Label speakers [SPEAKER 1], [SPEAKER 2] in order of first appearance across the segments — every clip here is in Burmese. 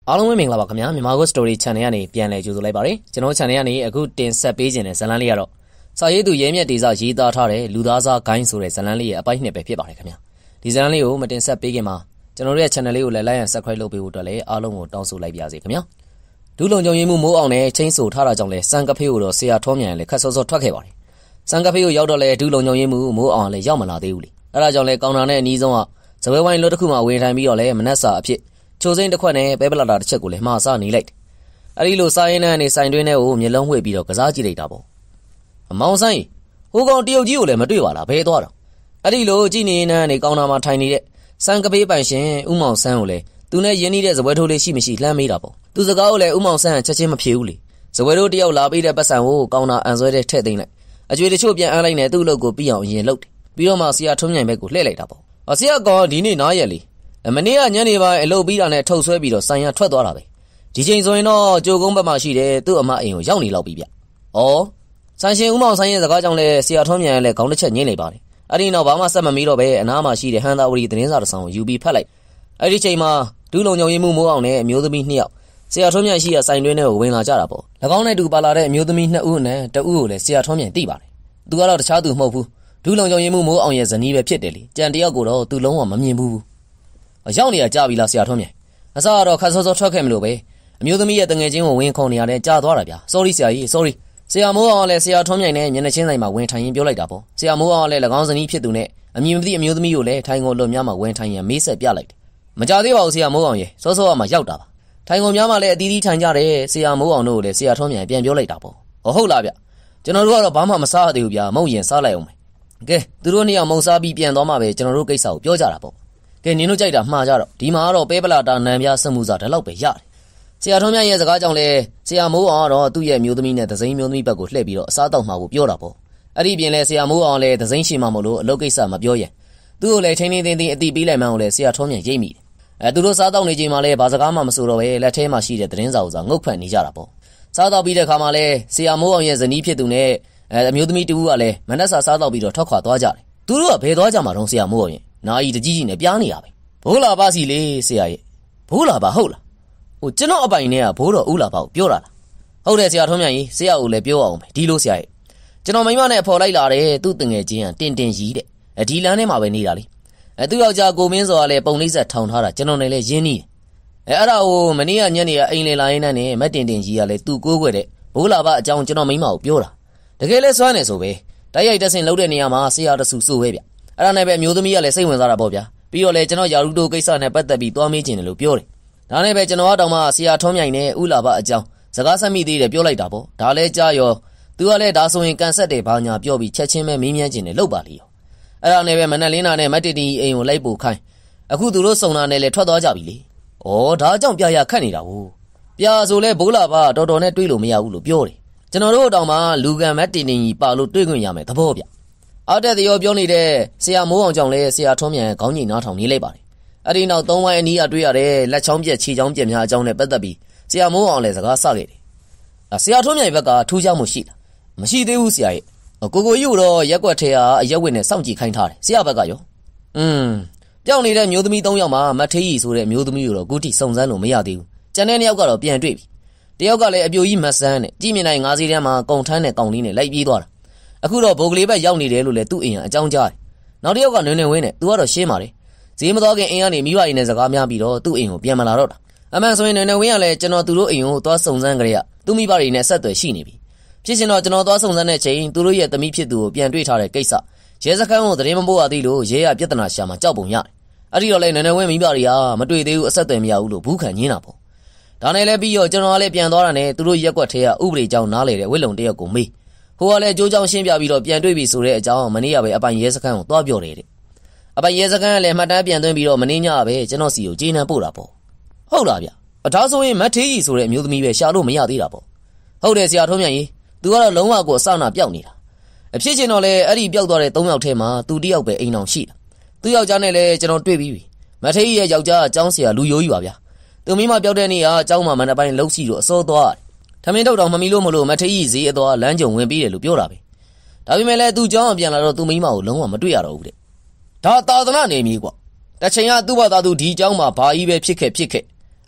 [SPEAKER 1] အားလုံးပဲမင်္ဂလာပါခင်ဗျာမြန်မာကို story channel ကနေပြန်လည်ကြိုဆိုလိုက်ပါတယ်ကျွန်တော် channel ကနေအခုတင်ဆက်ပေးခြင်းတဲ့ဇာတ်လမ်းလေးကတော့စာရေးသူရဲမြတ်ဒေသရေးသားထားတဲ့လူသားစားဂိုင်းဆိုတဲ့ဇာတ်လမ်းလေးရဲ့အပိုင်းနှစ်ပဲဖြစ်ပါတယ်ခင်ဗျာဒီဇာတ်လမ်းလေးကိုမတင်ဆက်ပေးခင်မှာကျွန်တော်တို့ရဲ့ channel လေးကိုလည်း like and subscribe လုပ်ပေးဖို့အတွက်လည်းအားလုံးကိုတောင်းဆိုလိုက်ပါရစေခင်ဗျာဒူးလုံကြုံရင်မှုမိုးအောင်နဲ့ချင်းဆိုထားတာကြောင့်လဲစံကဖေးကိုတော့ဆရာထောမြန်လည်းခက်စောစောထွက်ခဲ့ပါတယ်စံကဖေးကိုရောက်တော့လဲဒူးလုံကြုံရင်မှုမိုးအောင်လည်းရောက်မလာသေးဘူးလေအဲ့ဒါကြောင့်လဲကောင်တာနဲ့အနီးဆုံးကဇပွဲဝိုင်းလို့တစ်ခုမှဝင်ထိုင်ပြီးတော့လဲမနှက်စာအဖြစ်ချိုစိမ့်တစ်ခွက်နဲ့ပဲပလာတာတစ်ချက်ကိုလည်းမှားစနေလိုက်တယ်။အဲ့ဒီလိုစားရင်နဲ့ဆိုင်တွင်းထဲကိုမျက်လုံးဝှေ့ပြီးတော့ကစားကြည့်လိုက်တာပေါ့။အမောင်ဆိုင်ဟိုကောင်တရုတ်ကြီးကိုလည်းမတွေ့ပါလားဘယ်သွားတော့။အဲ့ဒီလိုကြည့်နေနေကောင်တာမှာထိုင်နေတဲ့စံကပေးပိုင်ရှင်ဦးမောင်ဆန်းကိုလည်းသူနဲ့ရင်းနှီးတဲ့ဇပွဲထိုးလေးရှိမရှိလှမ်းမေးတာပေါ့။သူစကားကိုလည်းဦးမောင်ဆန်းချက်ချင်းမဖြေဘူးလေ။ဇပွဲထိုးတယောက်လာပေးတဲ့ပတ်စံကိုကောင်တာအန်ဆွဲတဲ့ထည့်သိမ့်လိုက်။အကျွေးတချို့ပြန်အမ်းလိုက်နဲ့သူ့အလုပ်ကိုပြီးအောင်အရင်လုပ်တယ်။ပြီးတော့မှဆရာထုံးမြိုင်ဘက်ကိုလှည့်လိုက်တာပေါ့။ဆရာကောင်ဒီနေ့နားရက်လေမနေ့ကညနေပိုင်းအလုပ်ပြီးတာနဲ့ထုတ်ဆွဲပြီးတော့ဆိုင်ရထွက်သွားတာပဲဒီချိန်ဆိုရင်တော့ကြိုကုန်းဘက်မှာရှိတယ်သူ့အမအိမ်ကိုရောက်နေလောက်ပြီဗျ။ဩဆိုင်ရှင်ဦးမောင်ဆိုင်ရဲ့စကားကြောင့်လဲဆရာထွန်းမြန်ရဲ့လဲခေါင်းတစ်ချက်ညှိနေပါတယ်။အဲ့ဒီနောက်ဘာမှဆက်မမီးတော့ပဲအနားမှာရှိတဲ့ဟန်သာဝရီသတင်းစာတစ်စောင်ကိုယူပြီးဖတ်လိုက်။အဲ့ဒီချိန်မှာဒူးလုံကြုံရင်မှုမိုးအောင်နဲ့အမျိုးသမီး2ယောက်ဆရာထွန်းမြန်ရှိရာဆိုင်တွင်းထဲကိုဝင်လာကြတာပေါ့။၎င်းနဲ့တူပါလာတဲ့အမျိုးသမီး2ဦးနဲ့တဦးကိုလည်းဆရာထွန်းမြန်သိပါတယ်။သူကတော့တခြားသူမဟုတ်ဘူး။ဒူးလုံကြုံရင်မှုမိုးအောင်ရဲ့ဇနီးပဲဖြစ်တယ်လေ။ကြံတယောက်ကိုတော့သူလုံးဝမမြင်ဘူး။ရောက်နေရကြပြီလားဆရာထွန်းမြန်အစကတော့ခက်စောစောထွက်ခဲ့မလို့ပဲအမျိုးသမီးရဲ့တငယ်ချင်းကိုဝင်ခုံနေရတယ်ကြာသွားတာဗျာ sorry ဆရာကြီး sorry ဆရာမိုးအောင်လည်းဆရာထွန်းမြိုင်နဲ့မျက်နှာချင်းဆိုင်မှာဝင်ထိုင်ရင်ပြောလိုက်တာပေါ့ဆရာမိုးအောင်လည်း၎င်းဇနီးဖြစ်သူနဲ့အမည်မသိအမျိုးသမီးကိုလည်းထိုင်ကုန်လွတ်များမှာဝင်ထိုင်ရင်မေးဆက်ပြလိုက်တယ်မကြသေးပါဘူးဆရာမိုးအောင်ရေစောစောကမှရောက်တာပါထိုင်ကုန်များမှာလည်းအတီးတီးထိုင်ကြတယ်ဆရာမိုးအောင်တို့ကိုလည်းဆရာထွန်းမြိုင်ပြန်ပြောလိုက်တာပေါ့ဟုတ်လားဗျကျွန်တော်တို့ကတော့ဘာမှမစားသေးဘူးဗျာမုံရင်စားလိုက်အောင်မယ်ကဲသူတို့နှစ်ယောက်မုံစားပြီးပြန်သွားမှပဲကျွန်တော်တို့ကိစ္စကိုပြောကြတာပေါ့ကဲနင်တို့ကြိုက်တာမှားကြတော့ဒီမှာကတော့ပဲပလာတာနံပြစမှုစားတလောက်ပဲရတယ်ဆရာထွန်းမြတ်ရဲ့စကားကြောင့်လဲဆရာမိုးအောင်ကတော့သူ့ရဲ့မျိုးသမီးနဲ့သစိမ်းမျိုးသမီးဘက်ကိုလှည့်ပြီးတော့အစားတောက်မှာကိုပြောတာပေါ့အဲ့ဒီပြင်လဲဆရာမိုးအောင်လဲသစိမ်းရှိမှမလို့အလုပ်ကိစ္စမပြောရင်သူ့ကိုလည်းချင်းချင်းတင်းတင်းအတိပေးလိုက်မှန်းကိုလဲဆရာထွန်းမြတ်ရိပ်မိတယ်သူတို့စားတောက်နေချိန်မှာလဲဘာစကားမှမဆိုတော့ပဲလက်ထဲမှာရှိတဲ့သတင်းစာဥစားငုတ်ဖက်နေကြတာပေါ့စားတောက်ပြီးတဲ့ခါမှာလဲဆရာမိုးအောင်ရဲ့ဇနီးဖြစ်သူနဲ့အမျိုးသမီးတူကလည်းမနက်စာစားတောက်ပြီးတော့ထွက်ခွာသွားကြတယ်သူတို့ကဘယ်သွားကြမှာတော့ဆရာမိုးအောင်ရဲ့နာအီတကြီးကြီးနဲ့ပြားနေတာပဲဘိုးလာပါစီလေဆရာရဲ့ဘိုးလာပါဟုတ်လားဟိုကျွန်တော်အပိုင်နဲ့ကဘိုးတော်ဦးလာပါကိုပြောတာလားဟုတ်တယ်ဆရာထွန်းမြတ်ကြီးဆရာကိုလည်းပြောအောင်ပဲဒီလိုဆရာရဲ့ကျွန်တော်မိမနဲ့ဖော်လိုက်လာတယ်သူ့တငယ်ချင်းကတင်တင်ကြီးတဲ့ဒီလမ်းထဲမှာပဲနေတာလေသူ့ယောက်ျားကိုမင်းစောကလည်းပုံလေးဆက်ထောင်ထားတာကျွန်တော်နဲ့လည်းရင်းနှီးတယ်အဲ့ဒါကိုမနေ့ကညနေကအိမ်လေလာရင်းနဲ့မက်တင်တင်ကြီးကလည်းသူ့ကိုးကွယ်တဲ့ဘိုးလာပါအကြောင်းကျွန်တော်မိမကိုပြောတာတကယ်လဲစွမ်းနေဆိုပဲတိုက်ရိုက်တက်ဆင်လှုပ်တဲ့နေရာမှာဆရာတဆူဆိုပဲဗျအဲ့ဒါနဲ့ပဲအမျိုးသမီးကလည်းစိတ်ဝင်စားတာပေါ့ဗျာပြီးတော့လေကျွန်တော်ယာရုတိုကိစ္စနဲ့ပတ်သက်ပြီးတွားမေးခြင်းတယ်လို့ပြောတယ်ဒါနဲ့ပဲကျွန်တော်တောင်မှဆရာထွန်းမြိုင်နဲ့ဥလာဘအကြောင်းစကားဆက်မိသေးတယ်ပြောလိုက်တာပေါ့ဒါလဲကြားရောသူကလည်းဒါဆိုရင်ကန်ဆက်တယ်ဘာညာပြောပြီးချက်ချင်းပဲမင်းမြန်းခြင်းနဲ့လုပ်ပါလိမ့်ရောအဲ့ဒါနဲ့ပဲမနက်လင်းတာနဲ့မတ်တီတီအိမ်ကိုလိုက်ပို့ခိုင်းအခုသူတို့စုံတာနဲ့လည်းထွက်သွားကြပြီလေဩဒါကြောင့်ပြရခတ်နေတာဘူးပြဆိုလဲဘိုးလာဘတော်တော်နဲ့တွေးလို့မရဘူးလို့ပြောတယ်ကျွန်တော်တို့တောင်မှလူကန်မတ်တီတီကြီးပါလို့တွေးခွင့်ရမယ်သဘောဗျအားတက်ရောပြောနေတဲ့ဆရာမိုးအောင်ကြောင့်လဲဆရာထွန်းမြန်ခေါင်းကြီးနားထောင်နေလိုက်ပါတယ်အဲ့ဒီနောက်3ဝိုင်းအနီးအတွေ့ရတဲ့လက်ချောင်းပြက်ခြေချောင်းပြက်များအကြောင်းနဲ့ပတ်သက်ပြီးဆရာမိုးအောင်လည်းစကားဆခဲ့တယ်ဆရာထွန်းမြန်ဘက်ကထူးခြားမှုရှိလားမရှိသေးဘူးဆရာရဲ့ကိုကိုကြီးတော့ရက်ွက်ထဲကအရက်ဝစ်နဲ့စောင့်ကြည့်ခိုင်းထားတယ်ဆရာဘက်ကရောပြောင်းနေတဲ့မျိုးသမီး3ယောက်မှာမထေးကြီးဆိုတဲ့မျိုးသမီးကိုတော့အခုထိစုံစမ်းလို့မရသေးဘူးကျန်တဲ့2ယောက်ကတော့ပြန်တွေ့ပြီတယောက်ကလည်းအပြိုကြီးမဆန်းနဲ့ကြည်မြင်နိုင်ငါးစီးတန်းမှာကုံထမ်းတဲ့ကောင်လေးနဲ့လိုက်ပြေးသွားတာအခုတော့ဘိုးကလေးဘက်ရောက်နေတယ်လို့လည်းသူ့အိမ်ကအကြောင်းကြားတယ်နောက်တစ်ယောက်ကနွေနွေဝင်းနဲ့သူကတော့ရှင်းပါတယ်ဈေးမတော်ခင်အိမ်ကနေမိဘအိမ်နဲ့စကားများပြီးတော့သူ့အိမ်ကိုပြန်မလာတော့တာအမှန်ဆိုရင်နွေနွေဝင်းကလည်းကျွန်တော်သူတို့အိမ်ကိုသွားစုံစမ်းကြရသူ့မိဘတွေနဲ့ဆက်သွယ်ရှိနေပြီဖြစ်ရှင်တော့ကျွန်တော်သွားစုံစမ်းတဲ့ချိန်သူတို့ရဲ့သမီးဖြစ်သူကိုပြန်တွေ့ထားတဲ့ကိစ္စရဲစခန်းကိုသတင်းမပို့ရသေးလို့ရဲရပြဿနာရှာမှာကြောက်ပုံရတယ်အဲ့ဒီတော့လေနွေနွေဝင်းမိဘတွေကမတွေ့သေးဘူးအဆက်အသွယ်မရဘူးလို့ဘူးခံညင်းတာပေါ့ဒါနဲ့လည်းပြီးတော့ကျွန်တော်ကလည်းပြန်သွားတာနဲ့သူတို့ရက်ွက်ထဲကဥပဒေကြောင်းနားလေတဲ့ဝိလုံတယောက်ကိုမေးဟိုကလည်းကြိုးကြောင်ရှင်းပြပြီးတော့ပြန်တွေ့ပြီဆိုတဲ့အကြောင်းမနေ့ကပဲအပိုင်ရဲစခန်းကိုသွားပြောတယ်တဲ့အပိုင်ရဲစခန်းကလည်းမှတ်တမ်းပြန်သွင်းပြီးတော့မနေ့ညပဲကျွန်တော်စီကိုကြေးနှံပို့တာပေါ့ဟုတ်လားဗျဒါဆိုရင်မထေးကြီးဆိုတဲ့အမျိုးသမီးပဲရှာလို့မရသေးတာပေါ့ဟုတ်တယ်ဆရာထုံးမြန်ကြီးသူကတော့လုံးဝကိုအစနာပြောက်နေတာအဖြစ်ချင်းတော့လေအဲ့ဒီပြောက်သွားတဲ့3ယောက်ထဲမှာသူတယောက်ပဲအိမ်အောင်ရှိတာသူယောက်ျားနဲ့လည်းကျွန်တော်တွေ့ပြီးပြီမထေးကြီးရဲ့ယောက်ျားအကြောင်းဆရာလူယိုးကြီးပါဗျာသူမိမပြောက်တဲ့နေ့ကအကြောင်းမှမနေ့ပိုင်းလှုပ်စီလို့အစောသွားထမင်းထုတ်တော့မမီလို့မလို့မထေးကြီးဈေးအသွားလမ်းကြုံဝင်ပြီးတယ်လို့ပြောတာပဲဒါပေမဲ့လည်းသူကြောင်းပြန်လာတော့သူမိမကိုလုံးဝမတွေ့ရတော့ဘူးတဲ့ဒါသာသနာနေမည်ကွာတချိန်ကသူ့ဘာသာသူဒီအကြောင်းမှာဘာကြီးပဲဖြစ်ခဲ့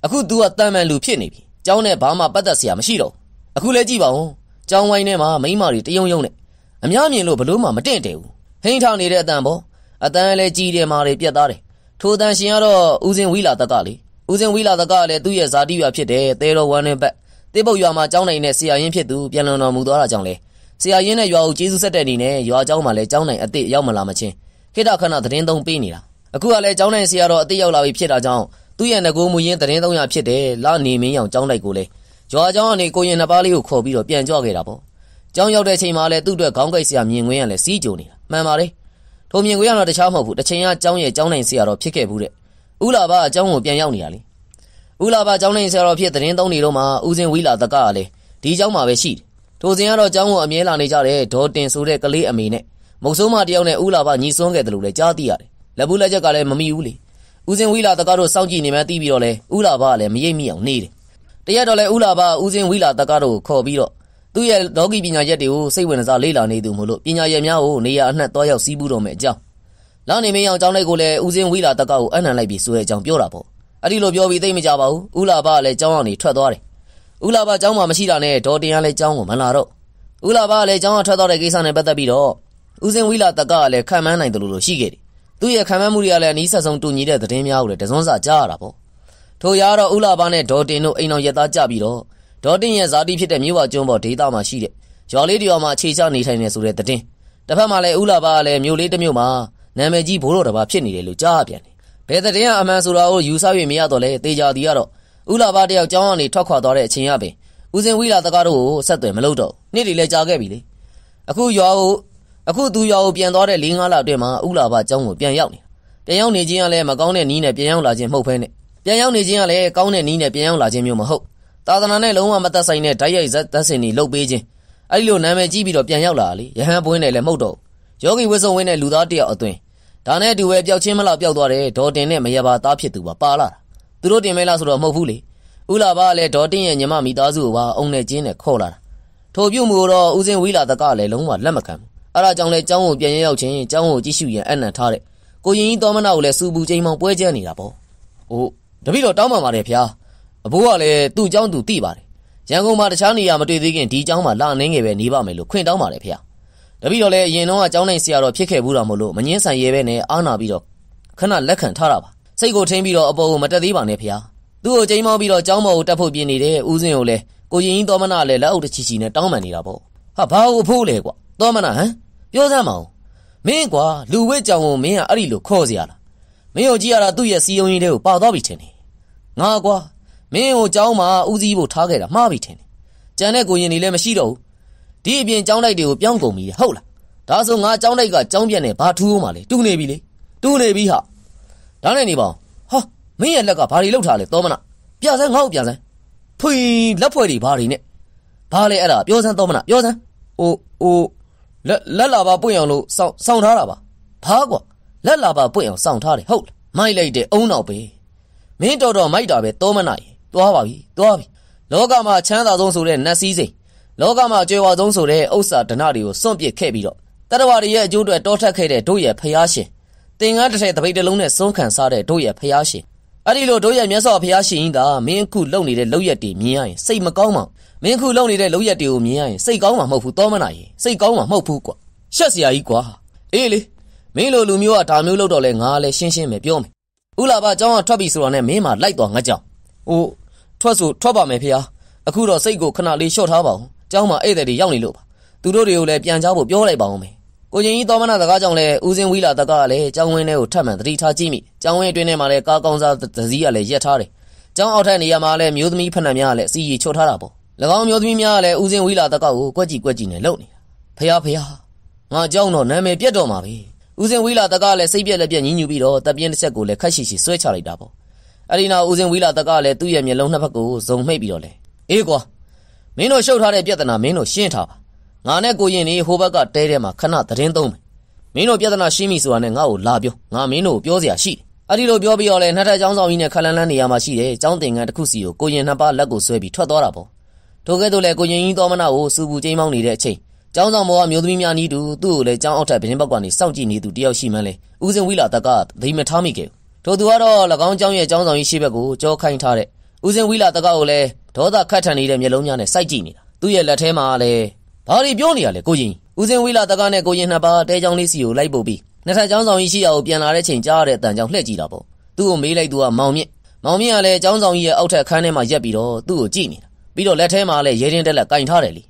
[SPEAKER 1] အခု तू ကတန်မှန်လူဖြစ်နေပြီကျောင်းနဲ့ဘာမှပတ်သက်စရာမရှိတော့အခုလဲကြည့်ပါဦးကျောင်းဝိုင်းထဲမှာမိန်းမတွေတယုံယုံနဲ့အများမြင်လို့ဘလို့မှမတင့်တယ်ဘူးဟိန်းထောင်နေတဲ့အတန်ပေါ့အတန်လည်းကြီးတယ်မာတွေပြတ်သားတယ်ထိုတန်ရှင်ကတော့ဦးစင်ဝီလာတကလေဦးစင်ဝီလာတကလည်းသူ့ရဲ့ဇာတိရွာဖြစ်တယ်တဲတော်ဝမ်းနဲ့ပတ်တေးပုတ်ရွာမှာကျောင်းနိုင်နဲ့ဆရာရင်းဖြစ်သူပြန်လွန်တော်မူသွားတာကြောင့်လေဆရာရင်းနဲ့ရွာကိုကျေးဇူးဆက်တဲ့အနေနဲ့ရွာကျောင်းမှာလည်းကျောင်းနိုင်အစ်စ်ရောက်မလာမချင်းခေတ္တခဏသတင်းသုံးပေးနေတာအခုကလည်းကျောင်းနိုင်ဆရာတော်အစ်စ်ရောက်လာပြီဖြစ်တာကြောင့်သူ့ရဲ့ငကိုမူရင်းသတင်းသုံးရဖြစ်တယ်လာနေမင်းအောင်ကျောင်းလိုက်ကိုလေရွာကျောင်းကနေကိုရင်နှစ်ပါးလေးကိုခေါ်ပြီးတော့ပြန်ကြွခဲ့တာပေါ့ကျောင်းရောက်တဲ့ချိန်မှာလည်းသူ့အတွက်ခေါင်းကိုက်ဆရာမြင်ကွင်းရလဲစီးကြိုနေတာမှန်ပါတယ်ထိုမြင်ကွင်းကတော့တခြားမဟုတ်ဘူးတစ်ချိန်ကကျောင်းရဲ့ကျောင်းနိုင်ဆရာတော်ဖြစ်ခဲ့ဘူးတဲ့ဦးလာဘအကျောင်းကိုပြန်ရောက်နေတာလေဦးလာဘကျောင်းနိုင်ဆရာတော်ဖြစ်သတင်းသုံးနေတော့မှဦးစင်ဝီလာတကကလည်းဒီကျောင်းမှာပဲရှိတယ်ထိုစဉ်ကတော့ကျောင်းကိုအမြဲလာနေကြတဲ့ဒေါ်တင်ဆိုတဲ့ကလေးအမေနဲ့မုတ်ဆိုးမတယောက်နဲ့ဦးလာဘညီစွန်းခဲ့တယ်လို့လည်းကြားသိရတယ်လက်ဘူးလက်ချက်ကလည်းမမိဘူးလေဦးစင်ဝီလာတကတော့စောင့်ကြည့်နေမှသိပြီးတော့လဲဦးလာဘကလည်းမရိပ်မိအောင်နေတယ်တရက်တော့လဲဦးလာဘဦးစင်ဝီလာတကတော့ခေါ်ပြီးတော့သူ့ရဲ့လောကီပညာရက်တွေကိုစိတ်ဝင်စားလေ့လာနေသူမို့လို့ပညာရက်များကိုနေရာအနှံ့သွားရောက်စီးပူးတော်မယ်အကြောင်းလာနေမင်းအောင်ကျောင်းလိုက်ကိုလည်းဦးစင်ဝီလာတကကိုအနှံလိုက်ပြီးဆိုတဲ့အကြောင်းပြောတာပေါ့အဲ့ဒီလိုပြောပြီးသိမကြပါဘူးဦးလာဘကလည်းကျောင်းကနေထွက်သွားတယ်ဦးလာဘကျောင်းမှာမရှိတာနဲ့ဒေါ်တင်ကလည်းကျောင်းကိုမလာတော့ဦးလာဘကလည်းကျောင်းကထွက်သွားတဲ့ကိစ္စနဲ့ပတ်သက်ပြီးတော့ဦးစင်ဝီလာတကကလည်းခံမှန်းနိုင်တယ်လို့ရှိခဲ့တယ်သူ့ရဲ့ခံမှန်းမှုတွေကလည်းအနီးဆက်ဆုံးတူညီတဲ့သတင်းများကိုလည်းတစွန်းစာကြားရတာပေါ့ထိုရတော့ဦးလာဘနဲ့ဒေါ်တင်တို့အိမ်တော်ရက်သားကြပြီးတော့ဒေါ်တင်ရဲ့ဇာတိဖြစ်တဲ့မြို့ဝကျွန်းပေါ်ဒေသမှာရှိတဲ့ရွာလေးတရွာမှာအခြေချနေထိုင်နေဆိုတဲ့သတင်းတစ်ဖက်မှာလည်းဦးလာဘကလည်းမြို့လေးတစ်မြို့မှာနာမည်ကြီးဘိုးတော်တစ်ပါးဖြစ်နေတယ်လို့ကြားရပြန်တယ်ဘယ်သတင်းကအမှန်ဆိုတာကိုယူဆ၍မရတော့လဲတေချာတီကတော့ဦးလာဘတယောက်ကျောင်းကနေထွက်ခွာသွားတဲ့အချိန်ရပင်ဦးစင်ဝီလာတကားတို့ကိုဆက်သွယ်မလုပ်တော့နေ့တွေလည်းကြာခဲ့ပြီလေအခုသူရွာကိုပြန်သွားတဲ့၄-၅ လအတွင်းမှာဦးလာဘကျောင်းကိုပြန်ရောက်နေတာပြန်ရောက်နေခြင်းကလည်းမကောင်းတဲ့နီးနဲ့ပြန်ရောက်လာခြင်းမဟုတ်ဘဲနဲ့ပြန်ရောက်နေခြင်းကလည်းကောင်းတဲ့နီးနဲ့ပြန်ရောက်လာခြင်းမျိုးမဟုတ်သာသနာနဲ့လုံးဝမသက်ဆိုင်တဲ့ဓာတ်ရိုက်ဇက်သက်စင်တွေလုပ်ပေးခြင်းအဲ့ဒီလိုနာမည်ကြီးပြီးတော့ပြန်ရောက်လာလေရဟန်းပွင့်တယ်လည်းမဟုတ်တော့ယောဂီဝိစုံဝင်းတဲ့လူသားတယောက်အသွင်ဒါနဲ့အတူပဲပျောက်ချင်းမလောက်ပျောက်သွားတယ်ဒေါ်တင်နဲ့မရပါသားဖြစ်သူပါလာတာသူတို့တင်မဲလားဆိုတော့မဟုတ်ဘူးလေဦးလာဘကလည်းဒေါ်တင်ရဲ့ညီမမိသားစုကိုပါအုံနဲ့ကျင်းနဲ့ခေါ်လာတာထိုပြုမှုတော့ဦးစင်ဝီလာတကလည်းလုံးဝလက်မခံဘူးအဲ့ဒါကြောင့်လဲကျောင်းကိုပြန်ရောက်ချင်းကျောင်းကိုကြည့်ရှုရန်အနံ့ထားတဲ့ကိုရင်ကြီးတော်မနာကိုလည်းစူပူချိန်မောင်ပွဲကျန်းနေတာပေါ့တပည့်တော်တောင်းပန်ပါတယ်ဗျာအဘိုးကလည်းသူ့ကျောင်းသူသိပါတယ်ရန်ကုန်မှာတခြားနေရာမတွေ့သေးခင်ဒီကျောင်းမှာလာနေငယ်ပဲနေပါမယ်လို့ခွင့်တောင်းပါတယ်ဗျာတပည့်တော်လည်းအရင်တော့ကျောင်းနိုင်ဆရာတော်ဖြစ်ခဲ့ဘူးတာမို့လို့မငင်းဆန်ရဲပဲနဲ့အားနာပြီးတော့ခဏလက်ခံထားတာပါစိတ်ကိုထိန်းပြီးတော့အပေါ်ကိုမတက်သေးပါနဲ့ဗျာသူ့ကိုချိန်မောင်းပြီးတော့ကျောင်းပေါ်ကိုတက်ဖို့ပြင်နေတဲ့ဦးစင်ကိုလည်းကိုရင်ကြီးတော်မနာလည်းလက်အုပ်တချီချီနဲ့တောင်းပန်နေတာပေါ့ဟာဘာလို့အဖိုးလဲကွာတော်မနာဟမ်ပြောစမ်းမအောင်မင်းကွာလူဝဲကြောင်ကိုမင်းကအဲ့ဒီလိုခေါ်เสียရလားမင်းကိုကြည့်ရတာသူ့ရဲ့စီယုံရင်းတွေကိုပါသွားပြီထင်တယ်ငါကွာမင်းကိုကျောင်းမှာဦးစီးဖို့ထားခဲ့တာမှားပြီထင်တယ်ကြံတဲ့ကိုရင်တွေလည်းမရှိတော့ဘူးဒီအပြင်ကျောင်းတိုက်တွေကိုပြောင်းကုန်ပြီဟုတ်လားဒါဆိုငါကျောင်းတိုက်ကကျောင်းပြက်နဲ့ဘာထူးအောင်မလဲတူနေပြီလေတူနေပြီဟာဒါနဲ့နေပါဟာမင်းရဲ့လက်ကဘာတွေလောက်ထားလဲတော်မနာပြစမ်းငါ့ကိုပြစမ်းဖွေလက်ဖွဲ့တွေဘာတွေနဲ့ဘာလဲအဲ့ဒါပြောစမ်းတော်မနာပြောစမ်းလက်လာပါပွင့်အောင်လို့စောင့်ထားတာပါဘာကွာလက်လာပါပွင့်အောင်စောင့်ထားတယ်ဟုတ်လားမိုက်လိုက်တဲ့အုံနောက်ပဲမင်းတော်မိုက်တာပဲတော်မနာရေသွားပါပြီလောကမှာချမ်းသာဆုံးဆိုတဲ့နတ်စည်းစိမ်လောကမှာကြွယ်ဝဆုံးဆိုတဲ့ဥစ္စာဒနာတွေကိုစွန့်ပစ်ခဲ့ပြီးတော့တတဝါတွေရဲ့အကျိုးအတွက်တောထက်ခဲ့တဲ့တို့ရဲ့ဖျားရှင်သင်္ကန်းတစ်ထည်တပိတ်တစ်လုံးနဲ့စွန့်ခံစားတဲ့တို့ရဲ့ဖျားရှင်အဲ့ဒီလိုတို့ရဲ့မြတ်စွာဘုရားရှင်ကြီးသာမင်းခုလုံနေတဲ့လောက်ရက်တွေမြင်ရရင်စိတ်မကောင်းပါမင်းခုလုံနေတဲ့လောက်ရက်တွေကိုမြင်ရရင်စိတ်ကောင်းမှာမဟုတ်ဘူးတော်မနာရေစိတ်ကောင်းမှာမဟုတ်ဘူးကွာရှက်စရာကြီးကွာအေးလေမင်းလိုလူမျိုးကဒါမျိုးလုပ်တော့လဲငါလည်းရှင်းရှင်းပဲပြောမယ်ဦးလာဘကျောင်းကထွက်ပြီဆိုတော့နဲ့မင်းမှလိုက်သွားငါကြောင်ထွက်ပါမယ်ဖေဟာအခုတော့စိတ်ကိုခဏလေးလျှော့ထားပါဦးကျောင်းမှာဧည့်သည်တွေရောက်နေလို့ပါသူတို့တွေကိုလည်းပြန်ကြဖို့ပြောလိုက်ပါဦးမယ်ကိုရင်ကြီးတော်မနာစကားကြောင့်လဲဦးစင်ဝီလာတကကလည်းကျောင်းဝင်းထဲကိုထပ်မံသတိထားကြည့်မိကျောင်းဝင်းအတွင်းထဲမှာလည်းကားကောင်းစားသစည်းကလည်းရက်ထားတယ်ကျောင်းအောက်ထပ်နေရာမှာလည်းမျိုးသမီးဖက်နှံများကလည်းစီရီချွတ်ထားတာပေါ့၎င်းမျိုးသမီးများကလည်းဦးစင်ဝီလာတကကိုကွက်ကြည့်နေလုံနေတာဖေဟာငါကျောင်းတော့နာမည်ပြတ်တော့မှာပဲဦးစင်ဝီလာတကလည်းစိတ်ပြက်လက်ပြက်ညှဉ်းညူပြီးတော့တပ်ပြင်းတစ်ချက်ကိုလည်းခက်ရှိဆွဲချလိုက်တာပေါ့အဲ့ဒီနောက်ဦးစင်ဝီလာတကလည်းသူ့ရဲ့မျက်လုံးနှစ်ဖက်ကိုဇုံမှိတ်ပြီးတော့လေအေးကွာမင်းတို့ရှုပ်ထားတဲ့ပြဿနာမင်းတို့ရှင်းထားပါငါနဲ့ကိုရင်နေဟိုဘက်ကတဲထဲမှာခဏသတင်းသုံးမယ်မင်းတို့ပြဿနာရှင်းပြီဆိုတာနဲ့ငါ့ကိုလာပြောငါမင်းတို့ကိုပြောစရာရှိတယ်အဲ့ဒီလိုပြောပြီးတော့လေနှစ်ထပ်ကျောင်းဆောင်ကြီးနဲ့ခလန်းလန်းနေရာမှာရှိတယ်ကျောင်းသင်္ကန်းတစ်ခုစီကိုကိုရင်နှစ်ပါးလက်ကိုဆွဲပြီးထွက်သွားတာပေါ့ထိုကဲ့သို့လေကိုရင်ကြီးတော်မနာကိုစူပူချိန်မောင်းနေတဲ့အချိန်ကျောင်းဆောင်ဘောကမျိုးသမီးများနီးတူသူ့ကိုလည်းကျောင်းအောက်ထပ်ပြင်းဘက်ကနေစောင့်ကြည့်နေသူတယောက်ရှိမှန်းလေဦးစင်ဝီလာတကသတိမထားမိခဲ့ဘူးထို့သူကတော့၎င်းကျောင်းရဲ့ကျောင်းဆောင်ကြီးရှိဘက်ကိုကြောခိုင်းထားတဲ့ဦးစင်ဝီလာတကောက်ကိုလည်းဒေါသခတ်ထန်နေတဲ့မျက်လုံးများနဲ့စိုက်ကြည့်နေတာသူ့ရဲ့လက်ထဲမှာလည်းဘာတွေပြောနေရလဲကိုရင်ဦးစင်ဝီလာတကောက်နဲ့ကိုရင်နှစ်ပါးတဲချောင်းလေးစီကိုလိုက်ပို့ပြီးနှစ်ထပ်ချောင်းဆောင်ကြီးရှိရာကိုပြန်လာတဲ့ချိန်ကြားရတဲ့အတန်ကြောင့်လှည့်ကြည့်တာပေါ့သူ့ကိုမေးလိုက်သူကမောင်မြင့်ကလည်းချောင်းဆောင်ကြီးရဲ့အောက်ထပ်ခန်းထဲမှာရက်ပြီးတော့သူ့ကိုကြည့်နေတာပြီးတော့လက်ထဲမှာလည်းရဲတင်းတက်လက်ကင်ထားတယ်လေ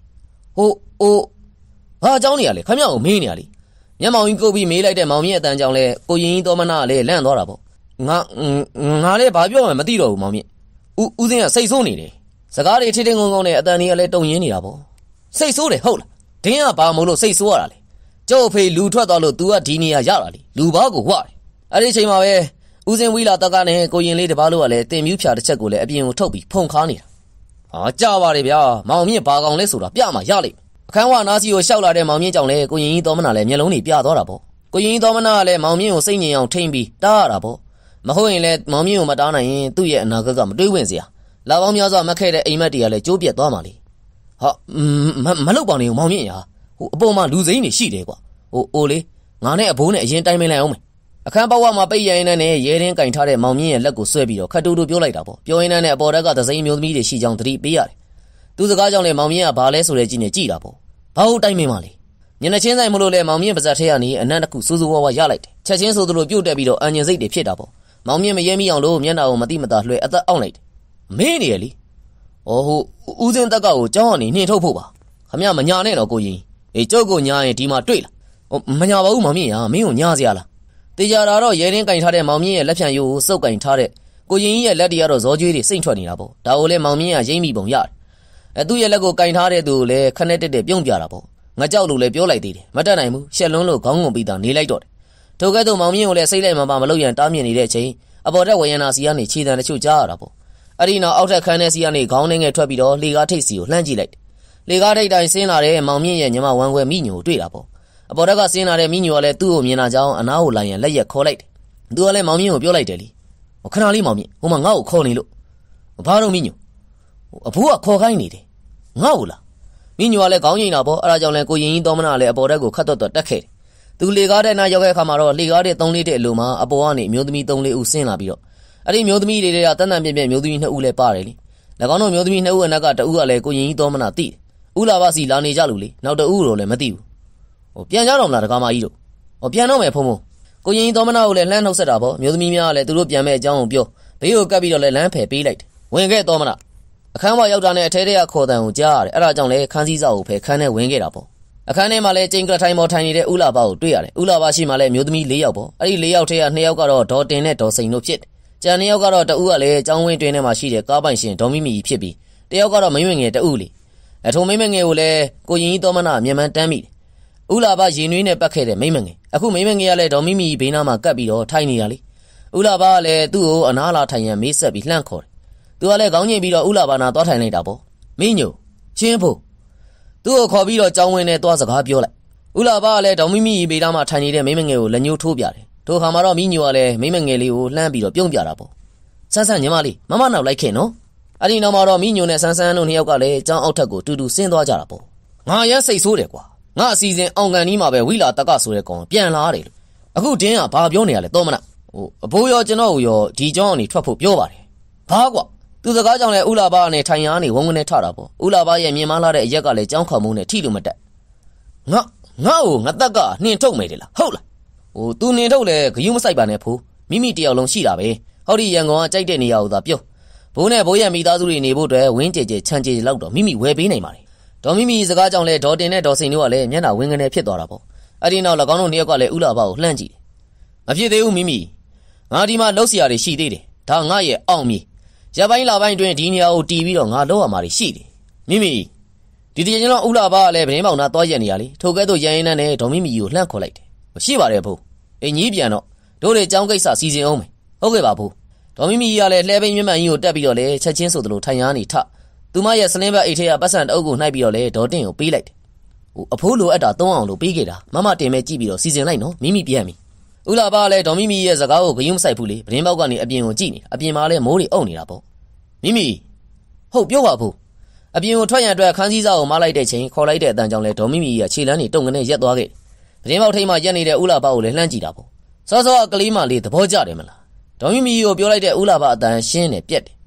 [SPEAKER 1] ဘာအကြောင်းနေရလဲခမရကိုမေးနေရလေမျက်မှောင်ကြီးကုတ်ပြီးမေးလိုက်တဲ့မောင်မြင့်အတန်ကြောင့်လဲကိုရင်ကြီးသောမနာကလည်းလန့်သွားတာပေါ့ငါလည်းဘာပြောမှမသိတော့ဘူးမောင်မြင့်ဦးစင်းကစိတ်ဆိုးနေတယ်စကားတွေထစ်ထစ်ငုံငုံနဲ့အတန်ကြီးကလည်းတုံရင်းနေတာပေါ့စိတ်ဆိုးတယ်ဟုတ်လားဒင်းကဘာမို့လို့စိတ်ဆိုးရတာလဲကျုပ်အဖေလူထွက်သွားလို့ तू ကဒီနေရာရတာလေလူဘာကိုဝရတယ်အဲ့ဒီချိန်မှာပဲဦးစင်ဝီလာတက်ကနဲ့ကိုရင်လေးတပားလို့ကလည်းတင်မြူးဖြာတစ်ချက်ကိုလည်းအပြင်ကိုထုတ်ပြီးဖုန်ခါနေတာကြပါတယ်ဗျာမောင်မြင့်ဘာကောင်လဲဆိုတာပြမှရလိမ့်မယ်အခန်းဝနာစီကိုရှောက်လာတဲ့မောင်မြင့်ကြောင့်လည်းကိုရင်ကြီးသောမနာလည်းမျက်လုံးတွေပြသွားတာပေါ့ကိုရင်ကြီးသောမနာကလည်းမောင်မြင့်ကိုစိတ်ငြိမ်အောင်ထိမ့်ပြီးတားရတာပေါ့မဟုတ်ရင်လည်းမောင်မြင့်ကိုမတားနိုင်ရင်သူ့ရဲ့အနာဂတ်ကမတွေးဝင်စရာလာပေါင်းများစွာမခဲ့တဲ့အိမ်မက်တွေကလည်းကျိုးပြက်သွားမှလေမလုပ်ပါနဲ့မောင်မြင့်ရာအပေါ်မှာလူစိမ်းတွေရှိတယ်ကွာအိုလေငါနဲ့အဘိုးနဲ့အရင်တိုင်ပင်လိုက်အောင်မယ်အခန်းပေါက်ဝမှာပိတ်ရင်းနဲ့ရဲတင်းကင်ထားတဲ့မောင်မြင့်ရဲ့လက်ကိုဆွဲပြီးတော့ခတ်တူတူပြောလိုက်တာပေါ့ပြောရင်းနဲ့အပေါ်တက်ကသစိမ်းမျိုးသမီးတွေရှိကြောင်းသတိပေးရတယ်သူစကားကြောင့်လည်းမောင်မြင့်ကဘာလဲဆိုတဲ့ကြည့်နေကြည့်တာပေါ့ဘာဟုတ်တိုင်ပင်ပါလေညနေချင်းဆိုင်မလို့လဲမောင်မြင့်ပါဇက်ထဲကနေအနံ့တစ်ခုစူးစူးဝါးဝါရလိုက်တယ်ချက်ချင်းဆိုသလိုပြုတ်တက်ပြီးတော့အန်ညင်စိတ်တွေဖြစ်တာပေါ့မောင်မြင့်မရဲမိအောင်လို့မျက်နှာကိုမတိမတာလွှဲအသက်အောင့်လိုက်တယ်မင်းနေရလေဦးစင်းတက်ကကိုကြောင်းကနေနှင်ထုတ်ဖို့ပါခမရမညာနဲ့တော့ကိုရင်ကျုပ်ကိုညာရင်ဒီမှာတွေ့လားမညာပါဘူးမောင်မြင့်ရာမင်းကိုညာစရာလားတေချာတာတော့ရဲတင်းကင်ထားတဲ့မောင်မြင့်ရဲ့လက်ဖြံရိုးကိုစုပ်ကင်ထားတဲ့ကိုရင်ကြီးရဲ့လက်တွေကတော့ဇောကျွေးတွေစိတ်ထွက်နေတာပေါ့ဒါကိုလည်းမောင်မြင့်ကရိမ့်မိပုံရတယ်သူ့ရဲ့လက်ကိုကင်ထားတဲ့သူကိုလည်းခနဲ့တက်ပြုံးပြတာပေါ့ငါကြောက်လို့လည်းပြောလိုက်သေးတယ်မတတ်နိုင်ဘူးရှက်လွန်းလို့ခေါင်းငုံပြီးသားနေလိုက်တော့တယ်ထိုကဲ့သို့မောင်မြင့်ကိုလည်းစိတ်လိုက်မှမလုပ်ရန်တားမြစ်နေတဲ့အချိန်အပေါ်တက်ဝရဏစီကနေခြေတံတချို့ကြားရတာပေါ့အဲ့ဒီနောက်အောက်ထက်ခန်းထဲစီကနေခေါင်းနှင်းငယ်ထွက်ပြီးတော့လေကားထိပ်စီကိုလှမ်းကြည့်လိုက်လေကားထိပ်တိုင်းဆင်းလာတဲ့မောင်မြင့်ရဲ့ညီမဝမ်းခွဲမိညိုကိုတွေ့တာပေါ့အပေါ်တက်ကဆင်းလာတဲ့မိညိုကလည်းသူ့ကိုမြင်လာကြောင်းအနားကိုလိုက်ရင်လက်ရက်ခေါ်လိုက်တယ်သူကလည်းမောင်မြင့်ကိုပြောလိုက်တယ်လीခဏလေးမောင်မြင့်ဟိုမှာငါ့ကိုခေါ်နေလို့ဘာလို့မိညိုအဖိုးကခေါ်ခိုင်းနေတယ်ငါ့ကိုလားမိညိုကလည်းခေါင်းငိမ့်တာပေါ့အဲ့ဒါကြောင့်လည်းကိုရင်ကြီးသောမနာလည်းအပေါ်တက်ကိုခတ်တော့တက်ခဲ့တယ်သူလေကားတဲ့နားရောက်တဲ့အခါမှာတော့လေကားတဲ့3-4တဲ့အလိုမှာအပေါ်ကနေမျိုးသမီး3-4ဦးဆင်းလာပြီးတော့အဲ့ဒီမျိုးသမီးတွေကတန်တန်ပြင်းပြင်းမျိုးသမီး2ဦးလည်းပါတယ်လေ၎င်းတို့မျိုးသမီး2ဦးအနက်ကတဦးကလည်းကိုရင်ကြီးသောမနာသိတယ်ဦးလာပါစီလာနေကြလို့လေနောက်တဦးတော့လည်းမသိဘူးပြန်ကြတော့မလားတကားမကြီးတို့ပြန်တော့မယ်ဖုံကိုရင်ကြီးသောမနာကိုလည်းလှမ်းနှုတ်ဆက်တာပေါ့မျိုးသမီးများကလည်းသူတို့ပြန်မဲ့အကြောင်းကိုပြောဘေးကိုကပ်ပြီးတော့လည်းလမ်းဖယ်ပေးလိုက်တယ်ဝင်ခဲ့သောမနာအခန်းဝရောက်တာနဲ့အထဲထဲကခေါ်တန်ကိုကြားရတယ်အဲ့ဒါကြောင့်လည်းခန်းစည်းစာကိုဖယ်ခန်းထဲဝင်ခဲ့တာပေါ့အခန်းထဲမှာလည်းကျင်းကထိုင်ပေါ်ထိုင်နေတဲ့ဦးလာပါကိုတွေ့ရတယ်ဦးလာပါရှိမှလည်းမျိုးသမီး4ယောက်ပေါ့အဲ့ဒီ4ယောက်ထဲက2ယောက်ကတော့ဒေါ်တင်နဲ့ဒေါ်စိန်တို့ဖြစ်တယ်ကျန်2ယောက်ကတော့တဦးကလည်းကျောင်းဝင်းတွင်ထဲမှာရှိတဲ့ကားပိုင်ရှင်ဒေါ်မီမီဖြစ်ပြီးတယောက်ကတော့မိမငယ်တဦးလေထုံမိမငယ်ကိုလည်းကိုရင်ကြီးသောမနာမြန်မှန်တမ်းမိတယ်ဦးလာပါရင်နွေးနဲ့ပတ်ခဲ့တဲ့မိမငယ်အခုမိမငယ်ကလည်းဒေါ်မီမီဘေးနားမှာကပ်ပြီးတော့ထိုင်နေတာလေဦးလာပါကလည်းသူ့ကိုအနားလာထိုင်ရန်မေးဆက်ပြီးလှန့်ခေါ်တယ်သူကလည်းခေါင်းငိမ့်ပြီးတော့ဦးလာပါနာသွားထိုင်လိုက်တာပေါ့မင်းညိုချင်းဖို့သူ့ကိုခေါ်ပြီးတော့ကျောင်းဝင်းနဲ့သွားစကားပြောလိုက်ဦးလာပါကလည်းဒေါ်မီမီဘေးနားမှာထိုင်နေတဲ့မိမငယ်ကိုလက်ညှိုးထိုးပြတယ်ထိုခါမှာတော့မင်းညိုကလည်းမိမငယ်လေးကိုလှမ်းပြီးတော့ပြုံးပြတာပေါ့ဆန်းဆန်းညီမလေးမမနောက်လိုက်ခဲ့နော်အဲ့ဒီနောက်မှာတော့မင်းညိုနဲ့ဆန်းဆန်းတို့2ယောက်ကလည်းကျောင်းအောက်ထက်ကိုတူတူဆင်းသွားကြတာပေါ့ငါရစိတ်ဆိုးတယ်ကွာငါအစီအစဉ်အောင်ကန်နီးမှာပဲဝီလာတက်ကဆိုတဲ့ကောင်ပြန်လာတယ်လို့အခုတင်းကဘာပြောနေရလဲတော့မနာအဘိုးရောကျွန်တော်ကိုရောဒီကျောင်းကနေထွက်ဖို့ပြောပါတယ်ဘာကွာသူစကားကြောင့်လည်းဦးလာပါနဲ့ထိုင်ရနေဝုန်းဝန်းနဲ့ထတာပေါ့ဦးလာပါရဲ့မြင်မလာတဲ့အရက်ကလည်းကျောင်းခေါမှုနဲ့ထိလို့မတက်ငါ့ကိုငါတက်ကနှင်ထုတ်မယ်တယ်လားဟုတ်လားသူနှင်ထုတ်လဲဂယုမဆိုင်ပါနဲ့ဖိုးမိမိတယောက်လုံးရှိတာပဲဟောဒီရန်ကုန်ကကြိုက်တဲ့နေရာကိုသာပြောဘိုးနဲ့ဘိုးရမိသားစုတွေနေဖို့အတွက်ဝင်းကြဲကြဲချမ်းကြဲလောက်တော့မိမိဝယ်ပေးနိုင်ပါလေဒေါ်မိမိစကားကြောင့်လဲဒေါ်တင်နဲ့ဒေါ်စိန်တို့ကလည်းမျက်နှာဝင်းကနေဖြစ်သွားတာပေါ့အဲ့ဒီနောက်၎င်းတို့2ယောက်ကလည်းဦးလာပါကိုလှမ်းကြည့်တယ်မဖြစ်သေးဘူးမိမိငါဒီမှာလှုပ်เสียရတွေရှိသေးတယ်ဒါငါရဲ့အောင်မြေရပိုင်းလာပိုင်းတွင်ဒီနေရာကိုတီးပြီးတော့ငါလှုပ်ရမှာရှိတယ်မိမိဒီတည်းကျွန်တော်ဦးလာပါကလည်းဗင်းပေါင်နာသွားရက်နေရလေထိုကဲ့သို့ရန်ရင်နဲ့ဒေါ်မိမိကိုလှမ်းခေါ်လိုက်တယ်မရှိပါတယ်ဖိုးအင်းကြီးပြန်တော့တို့တွေចောင်းကိစ္စစီစဉ်အောင်မယ်ဟုတ်ကဲ့ပါဖိုးဒေါ်မိမိကလည်းလှဲပိန်မြမှန်ကြီးကိုတက်ပြီးတော့လေချက်ချင်းဆိုသလိုထိုင်ရနေထသူမရဲ့စလင်းဘက်အိတ်ထဲကပတ်စံတအုပ်ကိုနှိုက်ပြီးတော့လေဒေါ်တင်ကိုပေးလိုက်တယ်အဖိုးလိုအပ်တာ3အောင်လို့ပေးခဲ့တာမမတင်မဲ့ကြည့်ပြီးတော့စီစဉ်လိုက်နော်မိမိပြန်ပြီဦးလာပါလည်းဒေါ်မိမိရဲ့စကားကိုဂယုမဆိုင်ဘူးလေဗင်းပေါက်ကနေအပြင်ကိုကြည့်နေအပြင်မှာလည်းမိုးတွေအုပ်နေတာပေါ့မိမိဟုတ်ပြောပါဘူးအပြင်ကိုထွက်ရန်အတွက်ခန်းစည်းစာကိုမလိုက်တဲ့ချိန်ခေါ်လိုက်တဲ့အတန်ကြောင့်လဲဒေါ်မိမိကခြေလမ်းတွေတုံကနေရက်သွားခဲ့တယ်ဗင်းပေါက်ထိတ်မှရက်နေတဲ့ဦးလာပါကိုလည်းလှမ်းကြည့်တာပေါ့စောစောကလေးမလေးသဘောကျတယ်မလားဒေါ်မိမိကိုပြောလိုက်တဲ့ဦးလာပါအတန်ရှင်းတယ်ပြက်တယ်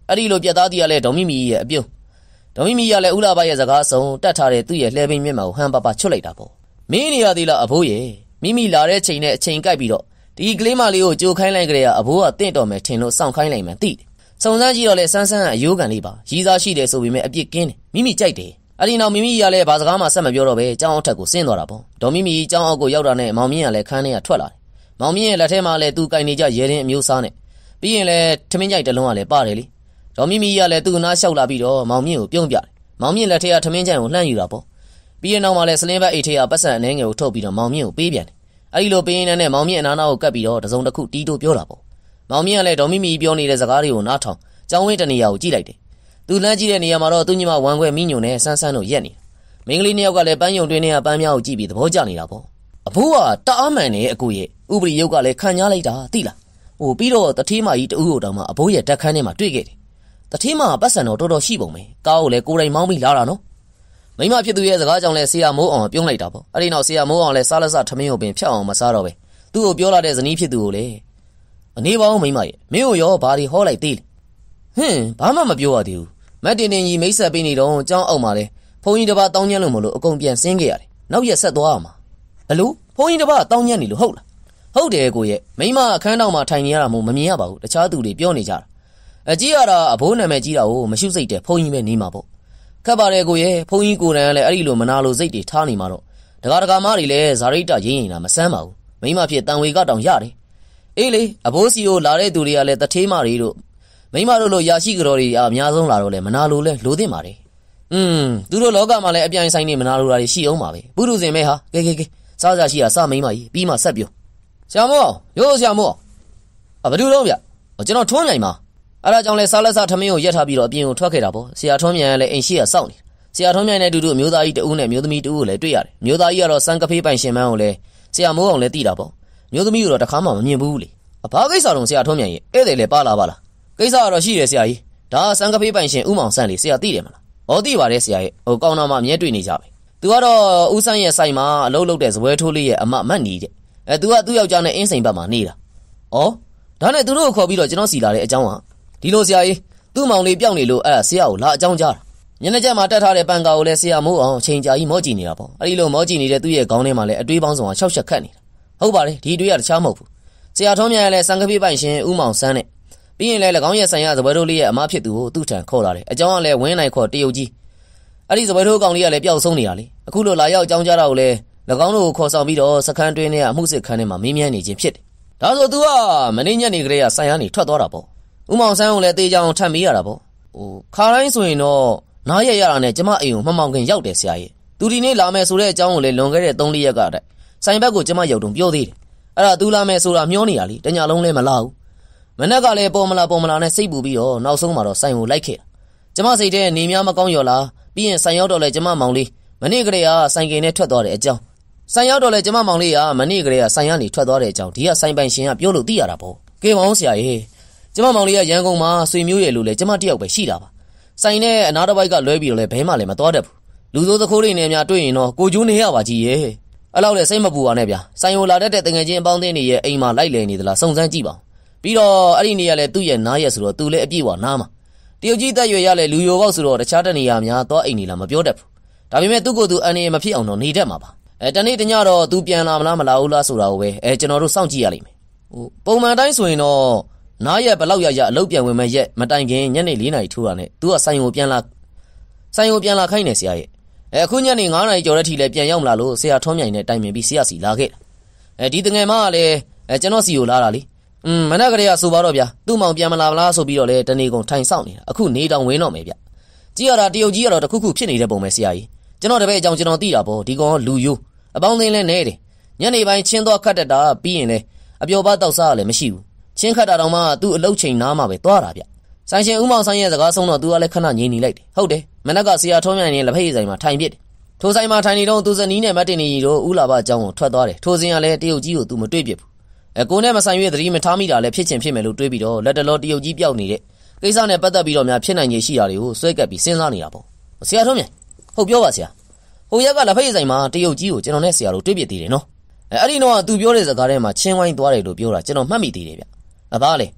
[SPEAKER 1] အဲ့ဒီလိုပြတ်သားတီးရလဲဒေါ်မီမီရဲ့အပြုံးဒေါ်မီမီကလည်းဦးလာဘရဲ့စကားဆုံးတတ်ထားတဲ့သူ့ရဲ့လှဲပင်းမျက်မှောက်ဟန်ပပချွတ်လိုက်တာပေါ့မင်းနေရသေးလားအဖိုးရဲ့မိမိလာတဲ့ချိန်နဲ့အချိန်ကိုက်ပြီးတော့ဒီကလေးမလေးကိုကြိုခိုင်းလိုက်ကြတဲ့အဖိုးကတင့်တော်မယ်ထင်လို့စောင့်ခိုင်းလိုက်မှသိတယ်စုံစမ်းကြည့်တော့လဲဆန်းဆန်းအယိုးကန်လေးပါရည်စားရှိတယ်ဆိုပေမဲ့အပြစ်ကင်းတယ်မိမိကြိုက်တယ်အဲ့ဒီနောက်မိမိကလည်းဘာစကားမှဆက်မပြောတော့ပဲကြောင်းအောက်ထက်ကိုဆင်းသွားတာပေါ့ဒေါ်မိမိကြောင်းအောက်ကိုရောက်တာနဲ့မောင်မြင့်ကလည်းခန်းထဲကထွက်လာတယ်မောင်မြင့်ရဲ့လက်ထဲမှာလည်းသူကင်နေကြရဲရင်အမျိုးစားနဲ့ပြီးရင်လည်းထမင်းကြိုက်တလုံးကလည်းပါတယ်လေဒေါ်မိမိကလည်းသူ့နားလျှောက်လာပြီးတော့မောင်မြင့်ကိုပြုံးပြတယ်မောင်မြင့်လက်ထဲကထမင်းကြိုက်ကိုလှမ်းယူတာပေါ့ပြီးရင်နောက်မှာလည်းစလင်းဘက်အိတ်ထဲကပတ်စံအနှဲငယ်ကိုထုတ်ပြီးတော့မောင်မြင့်ကိုပေးပြန်တယ်အဲ့ဒီလိုပေးရင်လည်းမောင်မြင့်အနားနာကိုကပ်ပြီးတော့တစုံတစ်ခုတီးတိုးပြောတာပေါ့မောင်မြင့်ကလည်းဒေါ်မိမိပြောနေတဲ့စကားတွေကိုနားထောင်ကျောင်းဝင်းတနေရာကိုကြည့်လိုက်တယ်သူလမ်းကြည့်တဲ့နေရာမှာတော့သူ့ညီမဝမ်းခွဲမိညွန်နဲ့ဆန်းဆန်းတို့ရက်နေမင်းကလေးနှစ်ယောက်ကလည်းပန်းယုံတွင်းထဲကပန်းများကိုကြည့်ပြီးသဘောကျနေတာပေါ့အဖိုးကတအားမှန်နေအကိုရဲ့ဥပရိယုတ်ကလည်းခံညားလိုက်တာသိလားပြီးတော့တထေးမကြီးတူကိုတောင်မှအဖိုးရဲ့တက်ခန်းထဲမှာတွေ့ခဲ့တယ်တထေးမပတ်စံတော့တော်တော်ရှိပုံပဲကားကိုလည်းကိုယ်တိုင်မောင်းပြီးလာတာနော်မိမဖြစ်သူရဲ့စကားကြောင့်လဲဆရာမိုးအောင်ပြုံးလိုက်တာပေါ့အဲ့ဒီနောက်ဆရာမိုးအောင်လဲစားလက်စထမင်းကိုပင်ဖြတ်အောင်မစားတော့ပဲသူ့ကိုပြောလာတဲ့ဇနီးဖြစ်သူကိုလေအနေပေါင်းမိမရဲ့မင်းကိုရောဘာတွေဟောလိုက်သေးလဲဘာမှမပြောရသေးဘူးမတ်တင်တင်ကြီးမိတ်ဆက်ပေးနေတော့ကြောင်းအောက်မှာလဲဖုန်းကြီးတစ်ပါးတောင်းညံ့လို့မလို့အကုန်ပြန်ဆင်းခဲ့ရတယ်နောက်ရက်ဆက်သွားအောင်ဘလို့ဖုန်းကြီးတစ်ပါးတောင်းညံ့နေလို့ဟုတ်လားဟုတ်တယ်ကိုရဲ့မိမအခန်းတောင်မှာထိုင်နေရတာမို့မမြင်ရပါဘူးတခြားသူတွေပြောနေကြတာအကြီးရတာအဘိုးနာမည်ကြီးတာကိုမရှုစိတ်တဲ့ဖုန်းကြီးပဲနေမှာပေါ့ခက်ပါတယ်ကိုရဲ့ဖုန်းကြီးကိုယ်တိုင်ကလည်းအဲ့ဒီလိုမနာလိုစိတ်တွေထားနေမှာတော့ဒကာမတွေလည်းဇာရိတရင်းရင်တာမဆမ်းပါဘူးမိမဖြစ်တန်ဝေကတောင်ရတယ်အေးလေအဘိုးစီကိုလာတဲ့သူတွေကလည်းတထေးမတွေတို့မိမတို့လိုရာရှိကြော်တွေအများဆုံးလာတော့လဲမနာလိုလဲလိုသင့်ပါတယ်သူတို့လောကမှာလည်းအပြိုင်ဆိုင်နေမနာလိုတာတွေရှိအောင်ပါပဲပုရုဇဉ်မဲဟာကဲစားကြရှိတာစမိမကြီးပြီးမှဆက်ပြောဆရာမောရိုးဆရာမောဘယ်သူလုံးဗျကျွန်တော်ထွန်းမြိုင်ပါအဲ့ဒါကြောင့်လဲစားလက်စားထမင်းကိုရက်ထားပြီးတော့အပြင်ကိုထွက်ခဲ့တာပေါ့ဆရာထွန်းမြိုင်ကလည်းအိမ်ရှိရစောင့်နေဆရာထွန်းမြိုင်နဲ့တူတူအမျိုးသားကြီးတဦးနဲ့မျိုးသမီးတဦးကိုလည်းတွေ့ရတယ်မျိုးသားကြီးကတော့စံကဖေးပိုင်ရှင်မန်းကိုလည်းဆရာမိုးအောင်လည်းသိတာပေါ့မျိုးသမီးကတော့တခါမှမမြင်ဘူးလေဘာကိစ္စတော့ဆရာထွန်းမြိုင်ရဲ့ဧည့်သည်လည်းပါလာပါလားကိစ္စကတော့ရှိတယ်ဆရာကြီးဒါစံကဖေးပိုင်ရှင်ဦးမောင်ဆန်းလေဆရာသိတယ်မလားသိပါတယ်ဆရာရဲ့ကောင်းတော့မှမြဲတွေ့နေကြပဲသူကတော့ဦးဆန်းရဲ့ဆိုင်မှာအလုပ်လုပ်တဲ့ဇပွဲထိုးလေးရဲ့အမမတ်နေတဲ့သူကသူ့ယောက်ျားနဲ့အင်းစိန်ဘက်မှာနေတာဒါနဲ့သူတို့ကိုခေါ်ပြီးတော့ကျွန်တော်စီလာတဲ့အကြောင်းကဒီလိုဆရာကြီးသူ့မောင်လေးပြောင်းနေလို့အဲ့ဒါဆရာကိုလာအကြောင်းကြားတာညနေကျမှတက်ထားတဲ့ပန်ကာကိုလည်းဆရာမိုးအောင်ချိန်ကြာကြီးမော့ကြည့်နေတာပေါ့အဲ့ဒီလိုမော့ကြည့်နေတဲ့သူ့ရဲ့ခေါင်းထဲမှာလည်းအတွေးပေါင်းစုံက၆ချက်ခတ်နေတာဟုတ်ပါတယ်ဒီအတွေးကတခြားမဟုတ်ဘူးဆရာထုံးမြန်ကလည်းစံကပိပိုင်ရှင်ဦးမောင်ဆန်းနဲ့ပြီးရင်လည်း၎င်းရဲ့ဆိုင်ရဇပွဲထိုးလေးရဲ့အမဖြစ်သူကိုသူ့ထံခေါ်လာတယ်အကြောင်းကလည်းဝင်းနိုင်ခေါ်တရုတ်ကြီးအဲ့ဒီဇပွဲထိုးကောင်လေးကလည်းပျောက်ဆုံးနေတာလေအခုလိုလာရောက်အကြောင်းကြားတာကိုလည်း၎င်းတို့ကိုခေါ်ဆောင်ပြီးတော့စခန်းတွင်းထဲကအမှုစစ်ခန်းထဲမှာမေးမြန်းနေခြင်းဖြစ်တယ်ဒါဆို तू ကမနေ့ညနေကလေးကဆိုင်ရနေထွက်သွားတာပေါ့ဦးမောင်ဆန်းကလည်းတေးကြောင်ထပ်မေးရတာပေါ့ခါတိုင်းဆိုရင်တော့နားရရတာနဲ့ကျမအိမ်ကိုမှမောင်ခင်ရောက်တယ်ဆရာကြီးသူဒီနေ့လာမယ်ဆိုတဲ့အကြောင်းကိုလည်းလွန်ခဲ့တဲ့3-4ရက်ကတည်းကဆိုင်ဘက်ကိုကျမရောက်တုံပြောသေးတယ်အဲ့ဒါ तू လာမယ်ဆိုတာမျောနေတာလေတညလုံးလည်းမလာဘူးမနေ့ကလည်းပေါ်မလာနဲ့စိတ်ပူပြီးတော့နောက်ဆုံးမှာတော့ဆိုင်ကိုလိုက်ခဲ့ကျမစိတ်ထဲနေများမကောင်းရော်လားပြီးရင်ဆိုင်ရောက်တော့လဲကျမမောင်လေးမနေ့ကလေးကဆိုင်ကင်နဲ့ထွက်သွားတဲ့အကြောင်းဆိုင်ရောက်တော့လဲကျမမောင်လေးကမနေ့ကလေးကဆိုင်ကနေထွက်သွားတဲ့အကြောင်းဒီကဆိုင်ပိုင်ရှင်ကပြောလို့သိရတာပေါ့ကဲမောင်ဆရာကြီးကျမမောင်လေးကရန်ကုန်မှာဆွေမျိုးရည်လို့လဲကျမတယောက်ပဲရှိတာပါဆိုင်နဲ့အနားတစ်ပိုက်ကလွဲပြီးတော့လဲဘဲမှလည်းမသွားတတ်ဘူးလူစိုးသခိုးတွေနဲ့များတွေ့ရင်တော့ကိုကျိုးနေရပါကြီးရဲ့အဲ့လောက်လဲစိတ်မပူပါနဲ့ဗျာဆိုင်ကိုလာတတ်တဲ့တငယ်ချင်းအပေါင်းအသင်းတွေရဲ့အိမ်မှာလိုက်လည်နေသလားစုံစမ်းကြည့်ပါပြီးတော့အဲ့ဒီနေရာလဲသူ့ရဲ့နားရက်ဆိုတော့သူလဲအပြည့်ဝနားမှာတရုတ်ကြီးတက်ရွယ်ရလဲလူယိုပေါက်ဆိုတော့တခြားတနေရာများသွားအိမ်နေလားမပြောတတ်ဘူးဒါပေမဲ့သူ့ကိုယ်သူအန်နေမဖြစ်အောင်တော့နေတတ်မှာပါတနေ့တညတော့သူပြန်လာမလားမလာဘူးလားဆိုတာကိုပဲကျွန်တော်တို့စောင့်ကြည့်ရလိမ့်မယ်ပုံမှန်တိုင်းဆိုရင်တော့နားရက်ဘလောက်ရအလုပ်ပြန်ဝင်မဲ့ရက်မတိုင်ခင်ညနေ4 နာရီထိုးတာနဲ့သူကဆိုင်ကိုပြန်လာခိုင်းနေဆရာရဲ့အခုညနေ9 နာရီကျော်တဲ့အထိလည်းပြန်ရောက်မလာလို့ဆရာထွန်းမြိုင်နဲ့တိုင်ပင်ပြီးဆရာစီလာခဲ့တာဒီတငယ်မကလည်းကျွန်တော်စီကိုလာတာလေမနက်ကလေးကဆိုပါတော့ဗျာသူ့မောင်ပြန်မလာလားဆိုပြီးတော့လေတနေ့ကုန်ထိုင်ဆောင်နေတာအခုနေတောင်ဝင်းတော့မယ်ဗျကြည့်ရတာတရုတ်ကြီးကတော့တခုခုဖြစ်နေတဲ့ပုံပဲဆရာကြီးကျွန်တော်တပည့်အကြောင်းကျွန်တော်သိတာပေါ့ဒီကောင်ကလူယိုးအပေါင်းအသင်းလဲနေတယ်ညနေပိုင်းချင်းသွားခတ်တတ်တာပြီးရင်လဲအပျော်ပါတောက်စားလည်းမရှိဘူးချင်းခတ်တာတော့မှသူ့အလုတ်ချိန်နားမှာပဲသွားတာဗျဆိုင်ရှင်ဦးမောင်ဆိုင်ရဲ့စကားဆုံးတော့သူကလည်းခဏငြိမ်နေလိုက်တယ်ဟုတ်တယ်မနက်ကဆရာထုံးမြိုင်နဲ့လက်ဖက်ရည်ဆိုင်မှာထိုင်ပြစ်တယ်ထိုဆိုင်မှာထိုင်နေတော့သူဇနီးနဲ့မတ်တင်နေရီတို့ဦးလာဘအကြောင်းကိုထွက်သွားတယ်ထိုစဉ်ကလည်းတရုတ်ကြီးကိုသူမတွေ့ပြစ်ဘူးကိုနဲ့မဆိုင်ရွေးသတိမထားမိတာလည်းဖြစ်ချင်ဖြစ်မယ်လို့တွေးပြီးတော့လက်တလောတရုတ်ကြီးပျောက်နေတဲ့ကိစ္စနဲ့ပတ်သက်ပြီးတော့များဖြစ်နိုင်ခြေရှိတာတွေကိုစွဲကပ်ပြီးစဉ်းစားနေတာပေါ့ဆရာထုံးမြိုင်ဟုတ်ပြောပါဆရာဟိုရက်ကလက်ဖက်ရည်ဆိုင်မှာတရုတ်ကြီးကိုကျွန်တော်နဲ့ဆရာတို့တွေ့ပြစ်သေးတယ်နော်အဲ့ဒီတော့သူပြောတဲ့စကားထဲမှာချင်းဝိုင်းသွားတယ်လို့ပြောတာကျွန်တော်မှတ်မိသေးတယ်ဗျဘာလဲ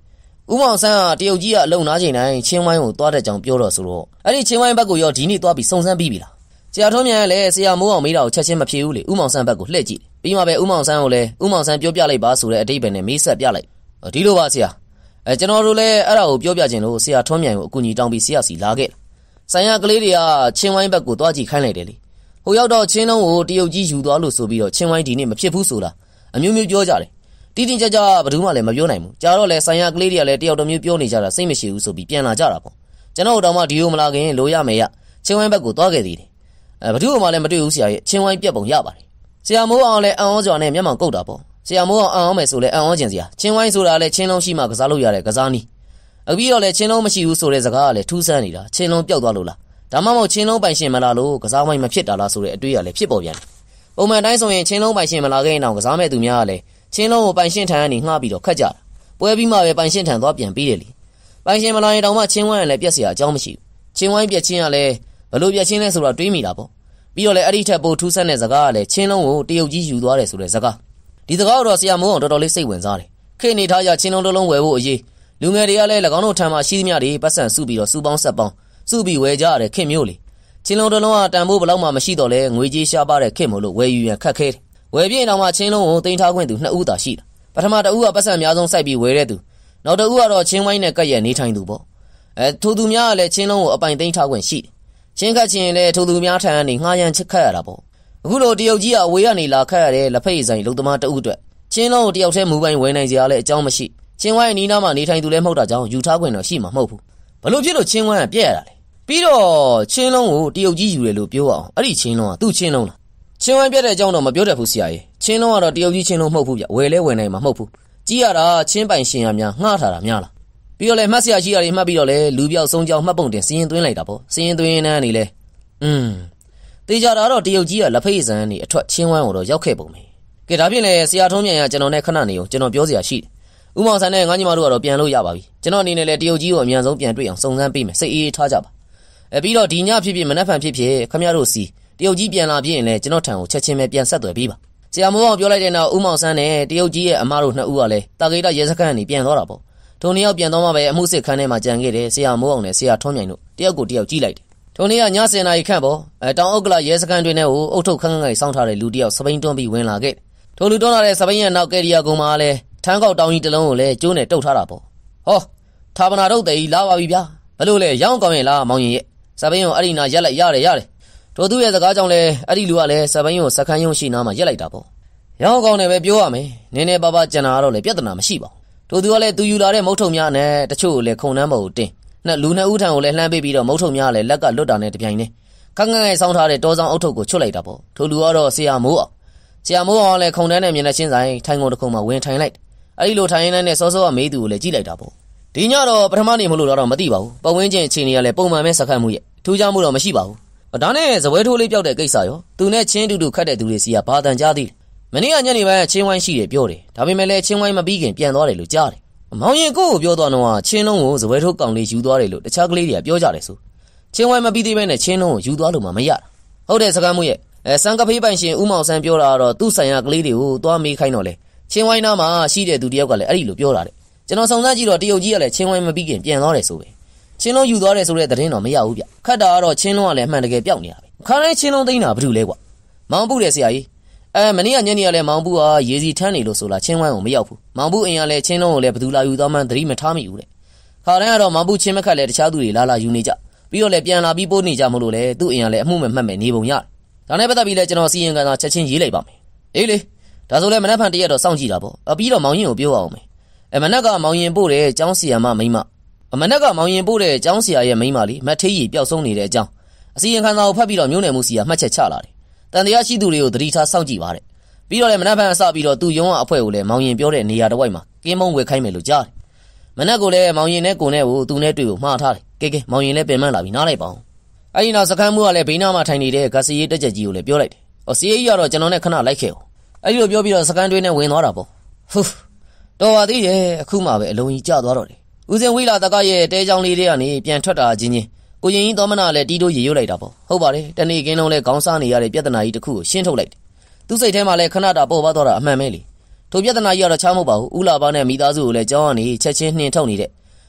[SPEAKER 1] ဥမောင်ဆန်းကတရုတ်ကြီးကအလုံနာချိန်တိုင်းချင်းဝိုင်းကိုသွားတဲ့ကြောင်ပြောတော့ဆိုတော့အဲ့ဒီချင်းဝိုင်းဘက်ကိုရောဒီနေ့သွားပြီးစုံစမ်းပြီးပြီလားဆရာထွန်းမြန်ကလည်းဆရာမိုးအောင်မေးတာကိုချက်ချင်းမဖြေဘူးလေဥမောင်ဆန်းဘက်ကိုလှည့်ကြည့်ပြီးမှပဲဥမောင်ဆန်းကိုလည်းဥမောင်ဆန်းပြောပြလိုက်ပါဆိုတဲ့အတိတ်ပဲနဲ့မေးဆက်ပြလိုက်ဒီလိုပါဆရာကျွန်တော်တို့လည်းအဲ့ဒါကိုပြောပြခြင်းလို့ဆရာထွန်းမြန်ကိုအကူအညီတောင်းပြီးဆရာစီလာခဲ့ဆိုင်ရကလေးတွေကချင်းဝိုင်းဘက်ကိုသွားကြည့်ခိုင်းလိုက်တယ်လေဟိုရောက်တော့ချင်းလုံးကိုတရုတ်ကြီးယူသွားလို့ဆိုပြီးတော့ချင်းဝိုင်းဒီနေ့မဖြစ်ဘူးဆိုတာအမျိုးမျိုးပြောကြတယ်တီးတင်းကြကြဘယ်သူမှလည်းမပြောနိုင်ဘူးကြာတော့လဲဆိုင်ရကလေးတွေကလည်းတယောက်တစ်မျိုးပြောနေကြတာစိတ်မရှိဘူးဆိုပြီးပြန်လာကြတာပေါ့ကျွန်တော်တို့တော့မှဒီလိုမလာခင်လိုရမယ်ရချင်းဝိုင်းဘက်ကိုသွားခဲ့သေးတယ်ဘယ်သူမှလည်းမတွေ့ဘူးဆရာရဲ့ချင်းဝိုင်းပြက်ပုံရပါတယ်ဆရာမိုးအောင်လည်းအံ့ဩကြွားနဲ့မျက်မှောင်ကုတ်တာပေါ့ဆရာမိုးအောင်အံ့ဩမယ်ဆိုလဲအံ့ဩခြင်းစရာချင်းဝိုင်းဆိုတာလည်းချင်းလုံးရှိမှကစားလို့ရတဲ့ကစားနည်းအပြီးတော့လည်းချင်းလုံးမရှိဘူးဆိုတဲ့စကားကလည်းထူးဆန်းနေတာချင်းလုံးပျောက်သွားလို့လားဒါမှမဟုတ်ချင်းလုံးပိုင်ရှင်မလားလို့ကစားဝိုင်းမဖြစ်တာလားဆိုတဲ့အတွေးကလည်းဖြစ်ပေါ်ပြန်တယ်ပုံမှန်တိုင်းဆိုရင်ချင်းလုံးပိုင်ရှင်မလာခဲ့ရင်တော့ကစားမဲ့သူများကလည်းချင်းလုံးကိုပိုင်ရှင်ထံကနေငှားပြီးတော့ခတ်ကြတာပွဲပြီးမှပဲပိုင်ရှင်ထံသွားပြန်ပြီးတယ်လေပိုင်ရှင်မလာရင်တောင်မှချင်းဝိုင်းကလည်းပြက်စရာအကြောင်းမရှိဘူးချင်းဝိုင်းပြက်ချင်းကလည်းဘလို့ပြက်ချင်းလဲဆိုတာတွေးမိတာပေါ့ပြီးတော့လည်းအဲ့ဒီထက်ပိုထူးဆန်းတဲ့စကားကလည်းချင်းလုံးကိုတရုတ်ကြီးယူသွားတယ်ဆိုတဲ့စကားဒီစကားတော့ဆရာမိုးအောင်တော်တော်လေးစိတ်ဝင်စားတယ်ခေနေထားကြချင်းလုံးတစ်လုံးဝယ်ဖို့အရေးလူငယ်တွေကလည်း၎င်းတို့ထံမှာရှိသမျှတွေပတ်စံစုပြီးတော့စုပေါင်းဆက်ပေါင်းစုပြီးဝယ်ကြရတဲ့ခင်မျိုးလေချင်းလုံးတစ်လုံးကတန်ဖိုးဘလောက်မှမရှိတော့လဲငွေကြီးရှားပါတဲ့ခင်မို့လို့ဝယ်ယူရန်ခက်ခဲတယ်ဝယ်ပြင်းတော့မှချင်းလုံးကိုတင်ထားခွင့်သူ2ဦးသာရှိတာပထမတဦးကပတ်စံအများဆုံးစိုက်ပြီးဝယ်တဲ့သူနောက်တဦးကတော့ချင်းဝိုင်းနဲ့ကပ်ရဲ့နေထိုင်သူပေါ့ထိုသူများကလည်းချင်းလုံးကိုအပိုင်သိမ်းထားခွင့်ရှိတယ်ချင်းခတ်ချင်းလည်းထိုသူများထံကနေငှားရမ်းချစ်ခတ်ရတာပေါ့အခုလိုတရုတ်ကြီးကအဝေးကနေလာခတ်ရတဲ့လက်ဖက်ရည်ဆိုင်လုံသမားတဦးအတွက်ချင်းလုံးကိုတယောက်တည်းမူပိုင်ဝယ်နိုင်စရာလည်းအကြောင်းမရှိချင်းဝိုင်းအနီးနားမှာနေထိုင်သူလည်းမဟုတ်တာကြောင့်ယူထားခွင့်တော့ရှိမှာမဟုတ်ဘူးဘလို့ဖြစ်လို့ချင်းဝိုင်းကပြက်ရတာလဲပြီးတော့ချင်းလုံးကိုတရုတ်ကြီးယူတယ်လို့ပြောအောင်အဲ့ဒီချင်းလုံးကသူ့ချင်းလုံးလားချင်းဝိုင်းပြက်တဲ့အကြောင်းတော့မပြောတတ်ဘူးဆရာကြီးချင်းလုံးကတော့တရုတ်ကြီးချင်းလုံးမဟုတ်ဘူးဗျဝယ်လဲဝယ်နိုင်မှာမဟုတ်ဘူးကြည့်ရတာချင်းပိုင်ရှင်ရများငှားထားတာများလားပြီးတော့လဲမှတ်ဆရာကြီးတွေမှတ်ပြီးတော့လဲလူပြောက်ဆုံးကြောင်းမှတ်ပုံတင်စီရင်သွင်းလိုက်တာပေါ့စီရင်သွင်းနေနေလဲတေးကြတာတော့တရုတ်ကြီးကလက်ဖက်ရည်စံနေအထွက်ချင်းဝိုင်းကိုတော့ရောက်ခဲ့ပုံပဲကဲဒါဖြင့်လဲဆရာထုံးမြန်ရကျွန်တော်နဲ့ခဏနေအောင်ကျွန်တော်ပြောစရာရှိတယ်ဥမောင်ဆန်းနဲ့ငါညီမတို့ကတော့ပြန်လို့ရပါပြီကျွန်တော်အနေနဲ့လဲတရုတ်ကြီးကိုအမြန်ဆုံးပြန်တွေ့အောင်စုံစမ်းပေးမယ်စိတ်အေးထားကြပါပြီးတော့ဒီညဖြစ်ဖြစ်မနက်ဖြန်ဖြစ်ဖြစ်ခမရတို့စီတရုတ်ကြီးပြန်လာပြည့်ရင်လဲကျွန်တော်ထံကိုချက်ချင်းပဲပြန်ဆက်သွယ်ပေးပါဆရာမိုးအောင်ပြောလိုက်တဲ့နောက်ဥမောင်ဆန်းနဲ့တရုတ်ကြီးရဲ့အမတို့2ဦးကလည်းတာဂိတရဲစခန်းကနေပြန်သွားတာပေါ့ထိုနေ့ရောက်ပြန်သွားမှပဲအမှုစစ်ခန်းထဲမှာကြံခဲ့တယ်ဆရာမိုးအောင်နဲ့ဆရာထွန်းမြိုင်တို့တယောက်ကိုတယောက်ကြည့်လိုက်တယ်ထိုနေ့ကည10 နာရီခန့်ပေါ့တောင်ဥက္ကလာရဲစခန်းတွင်နဲ့အုတ်ထုတ်ခန်းခန်းကိုစောင့်ထားတဲ့လူတယောက်စပိန်တွန်းပြီးဝင်လာခဲ့ထိုလူတွန်းလာတဲ့စပိန်ရဲ့နောက်ကယ်ရီယာကုန်းမှာလည်းထန်းကောက်တောင်ကြီးတစ်လုံးကိုလည်းကျိုးနဲ့တုတ်ထားတာပေါ့ဟောထာပနာတို့တည်းလာပါပြီဗျာဘလို့လဲရောင်းကောင်းရင်လားမောင်ရင်ရဲ့စပိန်ကိုအဲ့ဒီနာရက်လိုက်ရတယ်တို့သူ့ရဲ့စကားကြောင့်လဲအဲ့ဒီလူကလည်းစပိန်ကိုစခန်းရုံးရှိနားမှာရက်လိုက်တာပေါ့ရောင်းကောင်းတယ်ပဲပြောရမယ်နည်းနည်းပါးပါးကျန်တာတော့လည်းပြဿနာမရှိပါဘူးတို့သူကလည်းသူယူလာတဲ့မုတ်ထုံများနဲ့တချို့ကိုလည်းခုံနှမ်းပေါ်ကိုတင်လူ2ဦးထံကိုလည်းလှမ်းပေးပြီးတော့မုတ်ထုံများလည်းလက်ကလွတ်တာနဲ့တပြိုင်နက်ခန်းခန်းငယ်ဆောင်းထားတဲ့တောဆောင်အုတ်ထုပ်ကိုချွတ်လိုက်တာပေါ့ထိုလူကတော့ဆရာမိုးအောင်လည်းခုံနှမ်းနဲ့မျက်နှာချင်းဆိုင်ထိုင်ကုန်တစ်ခုမှဝင်ထိုင်လိုက်အဲ့ဒီလိုထိုင်ရင်းနဲ့စောစောကမေးသူကိုလည်းကြည့်လိုက်တာပေါ့ဒီညတော့ပထမနေ့မလို့တော့မသိပါဘူးပတ်ဝန်းကျင်အခြေအနေကလည်းပုံမှန်ပဲစခတ်မှုရဲ့ထူးခြားမှုတော့မရှိပါဘူးဒါနဲ့ဇပွဲထိုးလေးပြောက်တဲ့ကိစ္စရောသူနဲ့ချင်းတူတူခတ်တဲ့သူတွေစီကဘာတန်ကြားသေးမနေ့ကညနေပိုင်းချင်းဝိုင်းရှိတယ်ပြောတယ်ဒါပေမဲ့လည်းချင်းဝိုင်းမပြီးခင်ပြန်သွားတယ်လို့ကြားတယ်မောင်ရင်ကိုပြောသွားတော့ချင်းလုံးကိုဇပွဲထိုးကောင်လေးယူသွားတယ်လို့တခြားကလေးတွေကပြောကြတယ်ဆိုချင်းဝိုင်းမပြီးသေးဘဲနဲ့ချင်းလုံးကိုယူသွားလို့မှမရတာဟုတ်တယ်စကားမှုရဲ့စံကဖေးပိုင်ရှင်ဦးမောင်ဆန်းပြောတာတော့သူ့ဆိုင်ရာကလေးတွေကိုသွားမေးခိုင်းတော့လေချင်းဝိုင်းနားမှာရှိတဲ့သူတယောက်ကလည်းအဲ့ဒီလိုပြောတာတဲ့ကျွန်တော်စုံစမ်းကြည့်တော့တရုတ်ကြီးကလည်းချင်းဝိုင်းမပြီးခင်ပြန်သွားတယ်ဆိုပဲချင်းလုံးယူသွားတယ်ဆိုတဲ့သတင်းတော့မရဘူးဗျခတ်တာကတော့ချင်းလုံးကလည်းအမှန်တကယ်ပျောက်နေတာပဲခါတိုင်းချင်းလုံးသိမ်းတာဘာလို့လဲကွာမောင်ပုတယ်ဆရာကြီးမနေ့ကညနေကလည်းမောင်ပုကရေစီထမ်းနေလို့ဆိုလာချင်းဝိုင်းကိုမရောက်ဘူးမောင်ပုအိမ်ကလည်းချင်းလုံးကိုလည်းဘသူလာယူသွားမှန်းသတိမထားမိဘူးတဲ့ခါတိုင်းကတော့မောင်ပုချင်းမခတ်လည်းတခြားသူတွေလာယူနေကြပြီးတော့လည်းပြန်လာပြီးပို့နေကြမလို့လေသူ့အိမ်ကလည်းအမှုမဲ့မှတ်မဲ့နေပုံရတယ်ဒါနဲ့ပတ်သက်ပြီးလည်းကျွန်တော်စီရင်ခံစာချက်ချင်းရေးလိုက်ပါမယ်အေးလေဒါဆိုလည်းမနက်ဖြန်တရက်တော့စောင့်ကြည့်တာပေါ့ပြီးတော့မောင်ရင်ကိုပြောအောင်မယ်မနက်ကမောင်ရင်ပို့တဲ့ကျောင်းဆရာမမိန်းမမနက်ကမောင်ရင်ပို့တဲ့ကျောင်းဆရာရဲ့မိန်းမလေးမတ်ထေးကြီးပျောက်ဆုံးနေတဲ့အကြောင်းအစီရင်ခံစာကိုဖတ်ပြီးတော့မျိုးနယ်မှုစီကမှတ်ချက်ချလာတယ်တန်တရားရှိသူတွေကိုသတိထားစောင့်ကြည့်ပါတဲ့ပြီးတော့လည်းမနက်ဖြန်အစပြီးတော့သူ့ရုံးအဖွဲ့ကိုလည်းမောင်ရင်ပြောတဲ့နေရာတစ်ဝိုက်မှာကင်းမုံဝယ်ခိုင်းမယ်လို့ကြားတယ်မနက်ကိုလည်းမောင်ရင်နဲ့ကိုနဲ့ကိုသူနဲ့တွေ့ကိုမှားထားတယ်ကဲမောင်ရင်လည်းပြင်မှန်းလာပြီးနားလိုက်ပါအောင်အဲ့ဒီနောက်စခန်းမှုကလည်းဘေးနားမှာထိုင်နေတဲ့ဂစီရေးတက်ချက်ကြီးကိုလည်းပြောလိုက်တယ်စီရေးကြီးကတော့ကျွန်တော်နဲ့ခဏလိုက်ခဲ့အောင်အဲ့ဒီလိုပြောပြီးတော့စခန်းတွင်းနဲ့ဝင်သွားတာပေါ့ဟူးတော်ပါသေးတယ်အခုမှပဲအလုံးကြီးကျသွားတော့တယ်ဦးစင်ဝိလာတကရဲ့တဲချောင်းလေးတွေကနေပြန်ထွက်တာချင်းကိုရင်ကြီးသောမနာလည်းတီးတိုးရေရွတ်လိုက်တာပေါ့ဟုတ်ပါတယ်တနေ့ကင်းလုံးလဲခေါင်းစားနေရတဲ့ပြဿနာကြီးတစ်ခုကိုရှင်းထုတ်လိုက်တယ်သူ့စိတ်ထဲမှာလည်းခဏတာပေါ်ပါသွားတာအမှန်ပဲလေထိုပြဿနာကြီးကတော့ချားမဟုတ်ပါဘူးဦးလာပါနဲ့မိသားစုကိုလည်းကြောင်းကနေချက်ချင်းနှင်ထုတ်နေတဲ့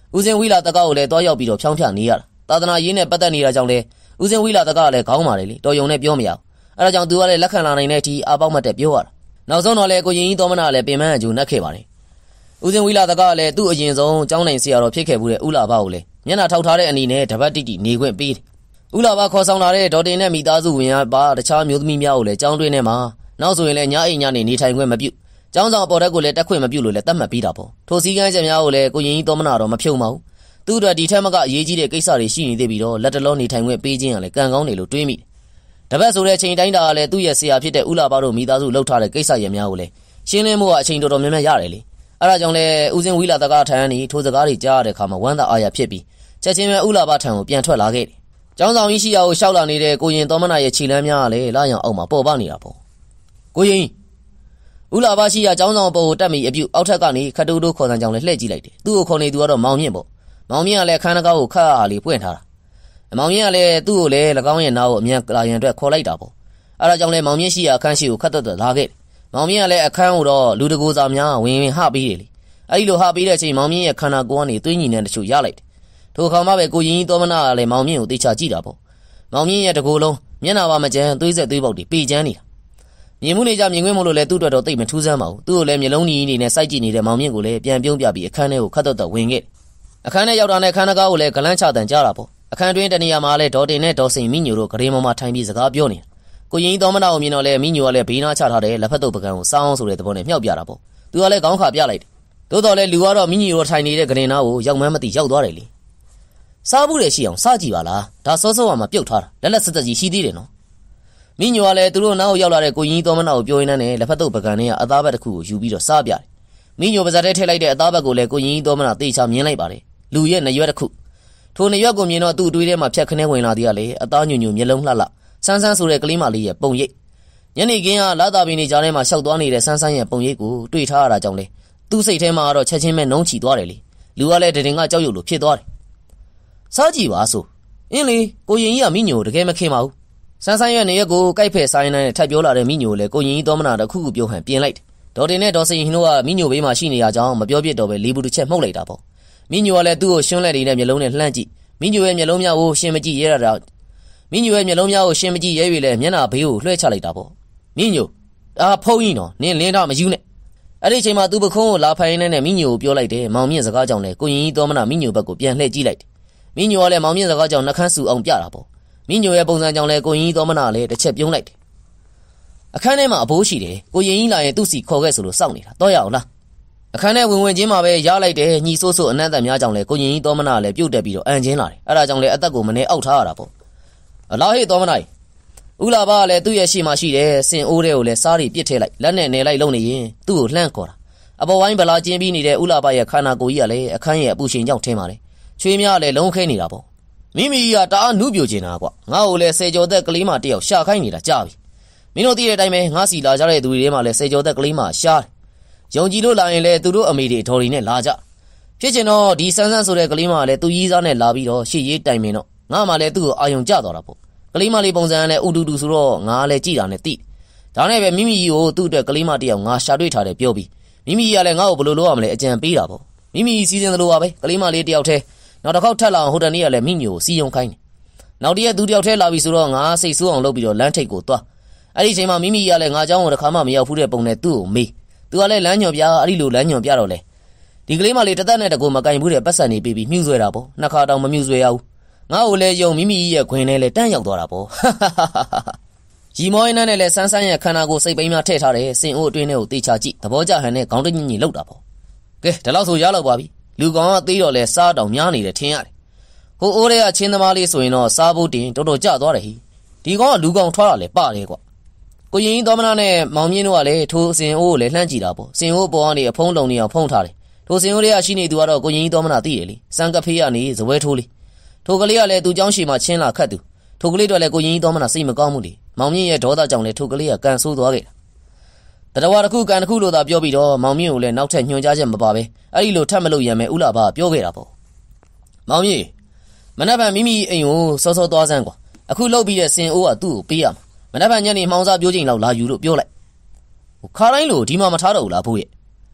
[SPEAKER 1] ဦးစင်ဝီလာတကားကိုလည်းတွားရောက်ပြီးတော့ဖြောင်းဖြနေရတာသာသနာရေးနဲ့ပတ်သက်နေတာကြောင့်လေဦးစင်ဝီလာတကားကလည်းခေါင်းပါတယ်လေတော်ယုံနဲ့ပြောမရဘူးအဲဒါကြောင့်သူကလည်းလက်ခံလာနိုင်တဲ့အထိအပေါက်မတက်ပြောရတာနောက်ဆုံးတော့လေကိုရင်ကြီးသောမနာလည်းပင်မအကျိုးနှက်ခဲ့ပါတယ်ဦးစင်ဝီလာတကားကလည်းသူ့အရင်ဆုံးကျောင်းနိုင်ဆရာတော်ဖြစ်ခဲ့မှုတဲ့ဦးလာဘကိုလည်းမျက်နှာထောက်ထားတဲ့အနေနဲ့တပတ်တိတိနေခွင့်ပေးတယ်ဦးလာဘခေါ်ဆောင်လာတဲ့ဒေါ်တင်နဲ့မိသားစုဝင်ပါတခြားမျိုးသမီးများကိုလည်းကျောင်းတွင်းထဲမှာနောက်ဆိုရင်လည်းညအိမ်ညနေနေထိုင်ခွင့်မပြုကျောင်းဆောင်ပေါ်တက်ကိုလည်းတက်ခွင့်မပြုလို့လည်းတတ်မှတ်ပြီးတာပေါ့ထိုစည်းကမ်းချက်များကိုလည်းကိုရင်ကြီးသောမနာတော့မဖြုံပါဘူးသူ့အတွက်ဒီထက်မကအရေးကြီးတဲ့ကိစ္စတွေရှိနေသေးပြီးတော့လက်တလုံးနေထိုင်ခွင့်ပေးခြင်းကလည်းကံကောင်းတယ်လို့တွေးမိတယ်တပတ်ဆိုတဲ့အချိန်တိုင်းတာကလည်းသူ့ရဲ့ဆရာဖြစ်တဲ့ဦးလာဘတို့မိသားစုလှုပ်ထားတဲ့ကိစ္စရများကိုလည်းရှင်းလင်းမှုကအချိန်တော်တော်များများရတယ်လေအဲဒါကြောင့်လည်းဦးစင်ဝီလာတကားထံကနေထိုစကားတွေကြားရတဲ့အခါမှာဝမ်းသာအားရဖြစ်ပြီးချက်ချင်းပဲဦးလာဘထံကိုပြန်ထွက်လာခဲ့တယ်ကျောင်းဆောင်ကြီးရှိရာကိုရှောက်လာနေတဲ့ကိုရင်သောမနာရဲ့ခြေလမ်းများကလည်းလာရောင်အောက်မှာပေါ်ပနေတာပေါ့ကိုရင်ဦးလာဘရှိရာကျောင်းဆောင်ပေါ်ကိုတက်မိအပြုတ်အောက်ထက်ကနေခတ်တိုးတိုးခေါ်ဆန်းကြောင်လည်းလှည့်ကြည့်လိုက်တယ်သူ့ကိုခေါ်နေသူကတော့မောင်မြင့်ပေါ့မောင်မြင့်ကလည်းခန်းတကားကိုခတ်အားလေးပွင့်ထားတာမောင်မြင့်ကလည်းသူ့ကိုလည်း၎င်းရဲ့နားကိုအမြန်လာရန်အတွက်ခေါ်လိုက်တာပေါ့အဲဒါကြောင့်လည်းမောင်မြင့်ရှိရာအခန်းရှိကိုခတ်တော့လာခဲ့တယ်မောင်မြင့်ကလည်းအခန်းကိုတော့လူတကိုယ်စားများဝင်ဟပေးတယ်လေအဲဒီလိုဟပေးတဲ့အချိန်မောင်မြင့်ရဲ့ခန္ဓာကိုယ်ကနေသွေးညီနဲ့တချို့ရလိုက်တယ်ထိုအခါမှပဲကိုရင်ကြီးသောမနာကလည်းမောင်မြင့်ကိုသိချကြည့်တာပေါ့မောင်မြင့်ရဲ့တကိုယ်လုံးမျက်နှာပါမကျန်းသွေးဆက်သွေးပေါက်တွေပေကျန်းနေတာမြင်မှုနေကြမြင်ခွင့်မလို့လဲသူ့အတွက်တော့သိမထူးဆန်းပါဘူးသူ့ကိုလည်းမျိုးလုံးကြီးနေနဲ့စိုက်ကြည့်နေတဲ့မောင်မြင့်ကိုလည်းပြန်ပြုံးပြပြီးအခန်းထဲကိုခတ်တော့ဝင်ခဲ့အခန်းထဲရောက်တာနဲ့ခန်းတကားကိုလည်းဂလန်းချတန်ကြတာပေါ့အခန်းတွင်းတနေရာမှာလည်းဒေါ်တင်နဲ့ဒေါ်စိန်မိညိုတို့ဂရေမောမှာထိုင်ပြီးစကားပြောနေတာကိုရင်ကြီးသောမနာကိုမြင်တော့လဲမိညိုကလည်းဘေးနားချထားတဲ့လက်ဖက်တုပ်ပကံကိုစောင်းဆိုတဲ့သဘောနဲ့မြှောက်ပြတာပေါ့သူကလည်းခေါင်းခါပြလိုက်တယ်သို့တော်လည်းလူကတော့မိညိုတို့ထိုင်နေတဲ့ဂရင်နာကိုရောက်မှန်းမသိရောက်သွားတယ်လေစားဘူးလေရှိအောင်စားကြည့်ပါလားဒါစောစောမှပြုတ်ထားတာလက်စက်ကြီးရှိသေးတယ်နော်မိညိုကလည်းသူတို့နောက်ရောက်လာတဲ့ကိုရင်ကြီးသောမနာကိုပြောရင်းနဲ့လက်ဖက်တုပ်ပကံနဲ့အသားဘက်တစ်ခုကိုယူပြီးတော့စားပြတယ်မိညိုပါဇက်ထဲထည့်လိုက်တဲ့အသားဘက်ကိုလည်းကိုရင်ကြီးသောမနာသေချာမြင်လိုက်ပါတယ်လူရဲ့နရွက်တစ်ခုထိုနရွက်ကိုမြင်တော့သူ့အတွေးထဲမှာဖြတ်ခနဲဝင်လာသေးရလေအသားညွညွမျက်လုံးလှလှဆန်းဆန်းဆိုတဲ့ကလေးမလေးရဲ့ပုံရိပ်ညနေခင်းကလာတာပင်နေကြားထဲမှာရှောက်သွားနေတဲ့ဆန်းဆန်းရဲ့ပုံရိပ်ကိုတွေ့ထားရတာကြောင့်လေသူ့စိတ်ထဲမှာတော့ချက်ချင်းပဲနှုံးချီသွားတယ်လေလူကလည်းတင်ကကြောက်ရွံ့လို့ဖြစ်သွားတယ်စားကြည့်ပါဆိုအင်းလေကိုရင်ကြီးကမိညိုတကယ်မခင်ပါဘူးဆန်းဆန်းရဲ့နေရက်ကိုကြိုက်ဖက်ဆိုင်နဲ့ထပ်ပြောလာတဲ့မိညိုလည်းကိုရင်ကြီးသောမနာတခုခုပြောဟန်ပြင်လိုက်တယ်ဒေါ်တင်နဲ့ဒေါ်စိန်ဟင်းတို့ကမိညိုဘေးမှာရှိနေရကြောင်းမပြောပြတော့ပဲလေးဘူးတစ်ချက်မှုတ်လိုက်တာပေါ့မိညိုကလည်းသူ့ကိုရှင်းလက်နေတဲ့မျက်လုံးနဲ့လှမ်းကြည့်မိညိုရဲ့မျက်လုံးများကိုရှင်းမကြည့်ရဲတာမိညိုရဲ့မျက်လုံးများကိုရှင်းမကြည့်ရဲ၍လည်းမျက်နှာဘေးကိုလွှဲချလိုက်တာပေါ့မိညိုဒါဖုံးကြီးနော်နင်းလင်းတော့မယူနဲ့အဲ့ဒီအချိန်မှာသူ့ပခုံးကိုလာဖိုင်နဲ့မိညိုကိုပြောလိုက်တယ်မောင်မြင့်စကားကြောင့်လည်းကိုရင်ကြီးသောမနာမိညိုဘက်ကိုပြန်လှည့်ကြည့်လိုက်တယ်မိညိုကလည်းမောင်မြင့်စကားကြောင့်နှခမ်းဆူအောင်ပြတာပေါ့မိညိုရဲ့ပုံစံကြောင့်လည်းကိုရင်ကြီးသောမနာလည်းတစ်ချက်ပြုံးလိုက်တယ်အခန်းထဲမှာအဘိုးရှိတယ်ကိုရင်ကြီးလာရင်သူ့စီခေါ်ခဲ့ဆိုလို့စောင့်နေတာတော့ရအောင်လားအခန်းထဲဝင်ချင်းမှာပဲရလိုက်တယ်ညီဆိုးဆိုးအနံ့သက်များကြောင့်လည်းကိုရင်ကြီးသောမနာလည်းပြုတ်တက်ပြီးတော့အန်ချင်းလာတယ်အဲ့ဒါကြောင့်လည်းအသက်ကိုမနေအောက်ထားရတာပေါ့အလားဟေ့သောမနာဦးလာဘကလည်းသူ့ရဲ့ရှေ့မှာရှိတယ်စင်အိုးတွေကိုလည်းစားရီပစ်ထဲလိုက်လက်နဲ့နေလိုက်လုံနေရင်သူ့ကိုလှမ်းခေါ်တာအပေါ်ဝိုင်းဗလာကျင်းပြီးနေတဲ့ဦးလာဘရဲ့ခန္ဓာကိုယ်ကြီးကလည်းအခန်းရဲ့အပူချိန်ကြောင့်ထင်းပါတယ်ချွေးများလည်းလုံးခဲနေတာပေါ့မိမိကတအားနုပြိုကျင်တာကွာငါ့ကိုလည်းဆယ်ကျော်သက်ကလေးမတယောက်ရှာခိုင်းနေတာကြာပြီမင်းတို့သိတဲ့အတိုင်းပဲငါစီလာကြတဲ့သူတွေထဲမှာလည်းဆယ်ကျော်သက်ကလေးမရှားတယ်ယုံကြည်လို့လာရင်လည်းသူတို့အမေတွေဒေါ်တွေနဲ့လာကြဖြစ်ချင်တော့ဒီဆန်းဆန်းဆိုတဲ့ကလေးမလည်းသူကြီးစားနဲ့လာပြီးတော့ရှေ့ရေးတိုင်ပင်တော့ငါမှလည်းသူ့ကိုအာယုံကျသွားတာပေါ့ကလေးမလေးပုံစံကလည်းအူတူတူဆိုတော့ငါလည်းကြည်တာနဲ့တိဒါနဲ့ပဲမိမိကြီးကိုသူ့အတွက်ကလေးမတယောက်ငါရှာတွေ့ထားတယ်ပြောပြီးမိမိကြီးကလည်းငါ့ကိုဘယ်လိုလုပ်ရမလဲအကြံပေးတာပေါ့မိမိစီစဉ်သလိုပါပဲကလေးမလေးတယောက်တည်းနောက်တစ်ခေါက်ထပ်လာအောင်ဟိုတနေ့ကလည်းမိညိုကိုစီယုံခိုင်းတယ်နောက်တရက်သူတယောက်တည်းလာပြီဆိုတော့ငါစိတ်ဆိုးအောင်လုပ်ပြီးတော့လမ်းထိပ်ကိုသွားအဲ့ဒီအချိန်မှာမိမိကြီးကလည်းငါเจ้าကိုတစ်ခါမှမရောက်ဘူးတဲ့ပုံနဲ့သူ့ကိုမေးသူကလည်းလမ်းညွန်ပြအဲ့ဒီလိုလမ်းညွန်ပြတော့လေဒီကလေးမလေးတသက်နဲ့တကူမကင်ဘူးတဲ့ပတ်စံနေပြီးမြှူးဆွဲတာပေါ့နှစ်ခါတောင်မမြှူးဆွဲရဘူးငါ့ကိုလည်းယုံမိမိကြီးရဲ့ခွင်ထဲလည်းတန်းရောက်သွားတာပေါ့ရီမောင်းနဲ့လည်းဆန်းဆန်းရဲ့ခန္ဓာကိုယ်စိတ်ပိန်းများထည့်ထားတယ်စင်အိုးအတွင်းထဲကိုတေချာကြည့်သဘောကျဟန်နဲ့ခေါင်းတညင်ညင်လောက်တာပေါ့ကဲဒီလောက်ဆိုရလောက်ပါပြီလူကောင်ကသေးတော့လဲစားတောင်များနေတယ်ထင်ရတယ်ဟိုအိုးတွေကချင်းသမားလေးဆိုရင်တော့စားဖို့တင်တော်တော်ကြသွားတယ်ဟိဒီကောင်ကလူကောင်ထွားတာလဲပါတယ်ကွာကိုရင်ကြီးသောမနာနဲ့မောင်မြင့်တို့ကလည်းထိုစင်အိုးကိုလည်းလှမ်းကြည့်တာပေါ့စင်အိုးပေါ်ကနေအဖုံးလုံနေအောင်ဖုံးထားတယ်ထိုစင်အိုးလေးကရှိနေသူကတော့ကိုရင်ကြီးသောမနာသိတယ်လေစံကဖေးကနေဇပွဲထိုးလေးထိုကလေးကလည်းသူ့เจ้าရှီမှာချင်းလာခတ်သူထိုကလေးတော့လည်းကိုရင်ကြီးသောမနာစိတ်မကောင်းဘူးလေမောင်မြင့်ရဲ့ဒေါသကြောင့်လည်းထိုကလေးကကန်ဆိုးသွားခဲ့တာတတော်တစ်ခုကန်တစ်ခုလို့သာပြောပြီးတော့မောင်မြင့်ကိုလည်းနောက်ထပ်ညွှန်ကြားချက်မပါပဲအဲ့ဒီလိုထပ်မလို့ရမယ်ဦးလာဘကပြောခဲ့တာပေါ့မောင်မြင့်မနက်ဖြန်မိမိအိမ်ကိုစောစောသွားစမ်းကွာအခုလှုပ်ပြီးတဲ့စင်အိုးကသူ့ကိုပေးရမှာမနက်ဖြန်ညနေမှောင်စားပြိုးချိန်လောက်လာယူလို့ပြောလိုက်ခါတိုင်းလို့ဒီမှာမထားတော့ဘူးလားဖိုးရဲ့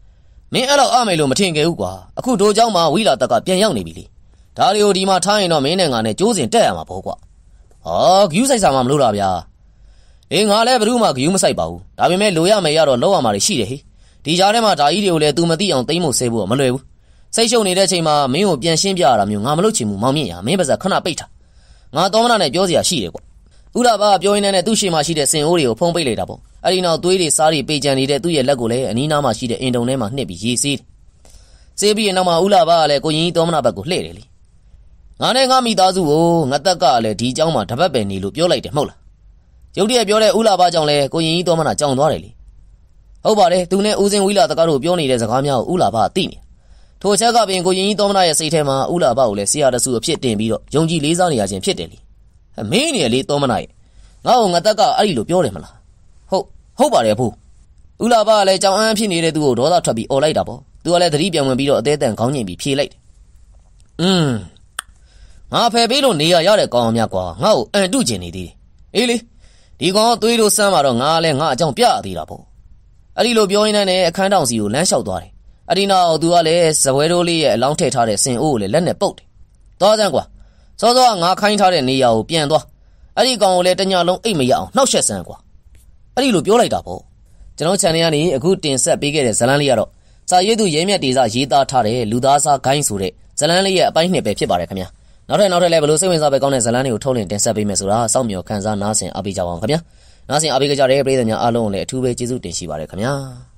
[SPEAKER 1] မင်းအဲ့လောက်အမယ်လို့မထင်ခဲ့ဘူးကွာအခုတို့เจ้าမှာဝိလာတက်ကပြန်ရောက်နေပြီလေဒါတွေကိုဒီမှာထားရင်တော့မင်းနဲ့ငါနဲ့ကျိုးစင်တက်ရမှာပေါ့ကွာဟောဂယူးဆိုင်စာမှမလို့လားဗျာအေးငါလည်းဘယ်သူမှဂယူးမဆိုင်ပါဘူးဒါပေမဲ့လိုရမယ်ရတော့လောက်ရမှာရှိတယ်ဟေ့ဒီကြားထဲမှာဒါကြီးတွေကိုလည်း तू မသိအောင်သိမ့်ဖို့ဆဲဖို့မလွယ်ဘူးစိတ်ရှုပ်နေတဲ့အချိန်မှာမင်းကိုပြန်ရှင်းပြရတာမျိုးငါမလုပ်ချင်ဘူးမောင်မြင့်ရမင်းပါစခဏပိတ်ထားငါတော်မနာနဲ့ပြောစရာရှိတယ်ကွာဥလာဘာပြောရင်းနဲ့သူ့ရှိမှရှိတဲ့စင်အိုးတွေကိုဖုံးပိတ်လိုက်တာပေါ့အဲ့ဒီနောက်သွေးတွေစားတွေပေကြံနေတဲ့သူ့ရဲ့လက်ကိုလည်းအနီးနားမှာရှိတဲ့အင်တုံထဲမှာနှစ်ပြီးရေဆေးတယ်ဆေးပြီးရင်နောက်မှာဥလာဘာကလည်းကိုရင်ကြီးတော်မနာဘက်ကိုလှည့်တယ်လေငါနဲ့ငါမိသားစုကိုငါတက်ကလည်းဒီเจ้าမှာတပတ်ပဲနေလို့ပြောလိုက်တယ်မဟုတ်လားရုတ်တရက်ပြောတဲ့ဥလာဘာကြောင့်လည်းကိုရင်ကြီးတော်မနာကြောင်သွားတယ်လေဟုတ်ပါတယ်သူနဲ့ဦးစင်ဝီလာတကားတို့ပြောနေတဲ့စကားများကိုဥလာဘာကသိနေထိုချက်ကပင်ကိုရင်ကြီးတော်မနာရဲ့စိတ်ထဲမှာဥလာဘာကိုလည်းဆရာတဆူအဖြစ်တင်ပြီးတော့ယုံကြည်လေးစားနေရခြင်းဖြစ်တယ်လေမင်းနေလေတော်မနာရဲ့ငါ့ကိုငါတက်ကအဲ့ဒီလိုပြောတယ်မလားဟုတ်ပါတယ်အဖိုးဥလာဘာကလည်းကြောင်အန်းဖြစ်နေတဲ့သူကိုဒေါသထွက်ပြီးអော်လိုက်တာပေါ့သူကလည်းသတိပြန်ဝင်ပြီးတော့အသေးအတန်ခေါင်းငိမ့်ပြီးဖြေလိုက်တယ်ငါဖယ်ပေးလို့နေရတဲ့ကောင်များကွာငါ့ကိုအန်တုကျင်နေသေးတယ်အေးလေဒီကောင်သွေးလို့စမ်းมาတော့ငါလည်းငါအကြောင်းပြသေးတာပေါ့အဲ့ဒီလိုပြောရင်းနဲ့အခန်းတောင်စီကိုလမ်းလျှောက်သွားတယ်အဲ့ဒီနောက်သူကလည်းဇပွဲတိုးလေးရဲ့အလောင်းထည့်ထားတဲ့စင်အိုးကိုလည်းလက်နဲ့ပုတ်တယ်သွားစမ်းကွာစောစောကငါခိုင်းထားတဲ့နေရာကိုပြန်သွားအဲ့ဒီကောင်ကိုလည်းတညလုံးအိတ်မရအောင်နှောက်ရှက်စမ်းကွာအဲ့ဒီလိုပြောလိုက်တာပေါ့ကျွန်တော် channel ကနေအခုတင်ဆက်ပေးခဲ့တဲ့ဇလန်းလေးကတော့စာရေးသူရဲမြတ်ဒေသရေးသားထားတဲ့လူသားစားဂိုင်းဆိုတဲ့ဇလန်းလေးရဲ့အပိုင်းနှစ်ပဲဖြစ်ပါတယ်ခင်ဗျာနောက်ထပ်လည်းဘယ်လိုစိတ်ဝင်စားပဲကောင်းတဲ့ဇလန်းတွေကိုထုတ်လင်းတင်ဆက်ပေးမယ်ဆိုတာစောင့်မျှော်ခန်းစားနားဆင်အားပေးကြပါအောင်ခင်ဗျာနားဆင်အားပေးကြတဲ့ပရိသတ်များအားလုံးကိုလည်းအထူးပဲကျေးဇူးတင်ရှိပါတယ်ခင်ဗျာ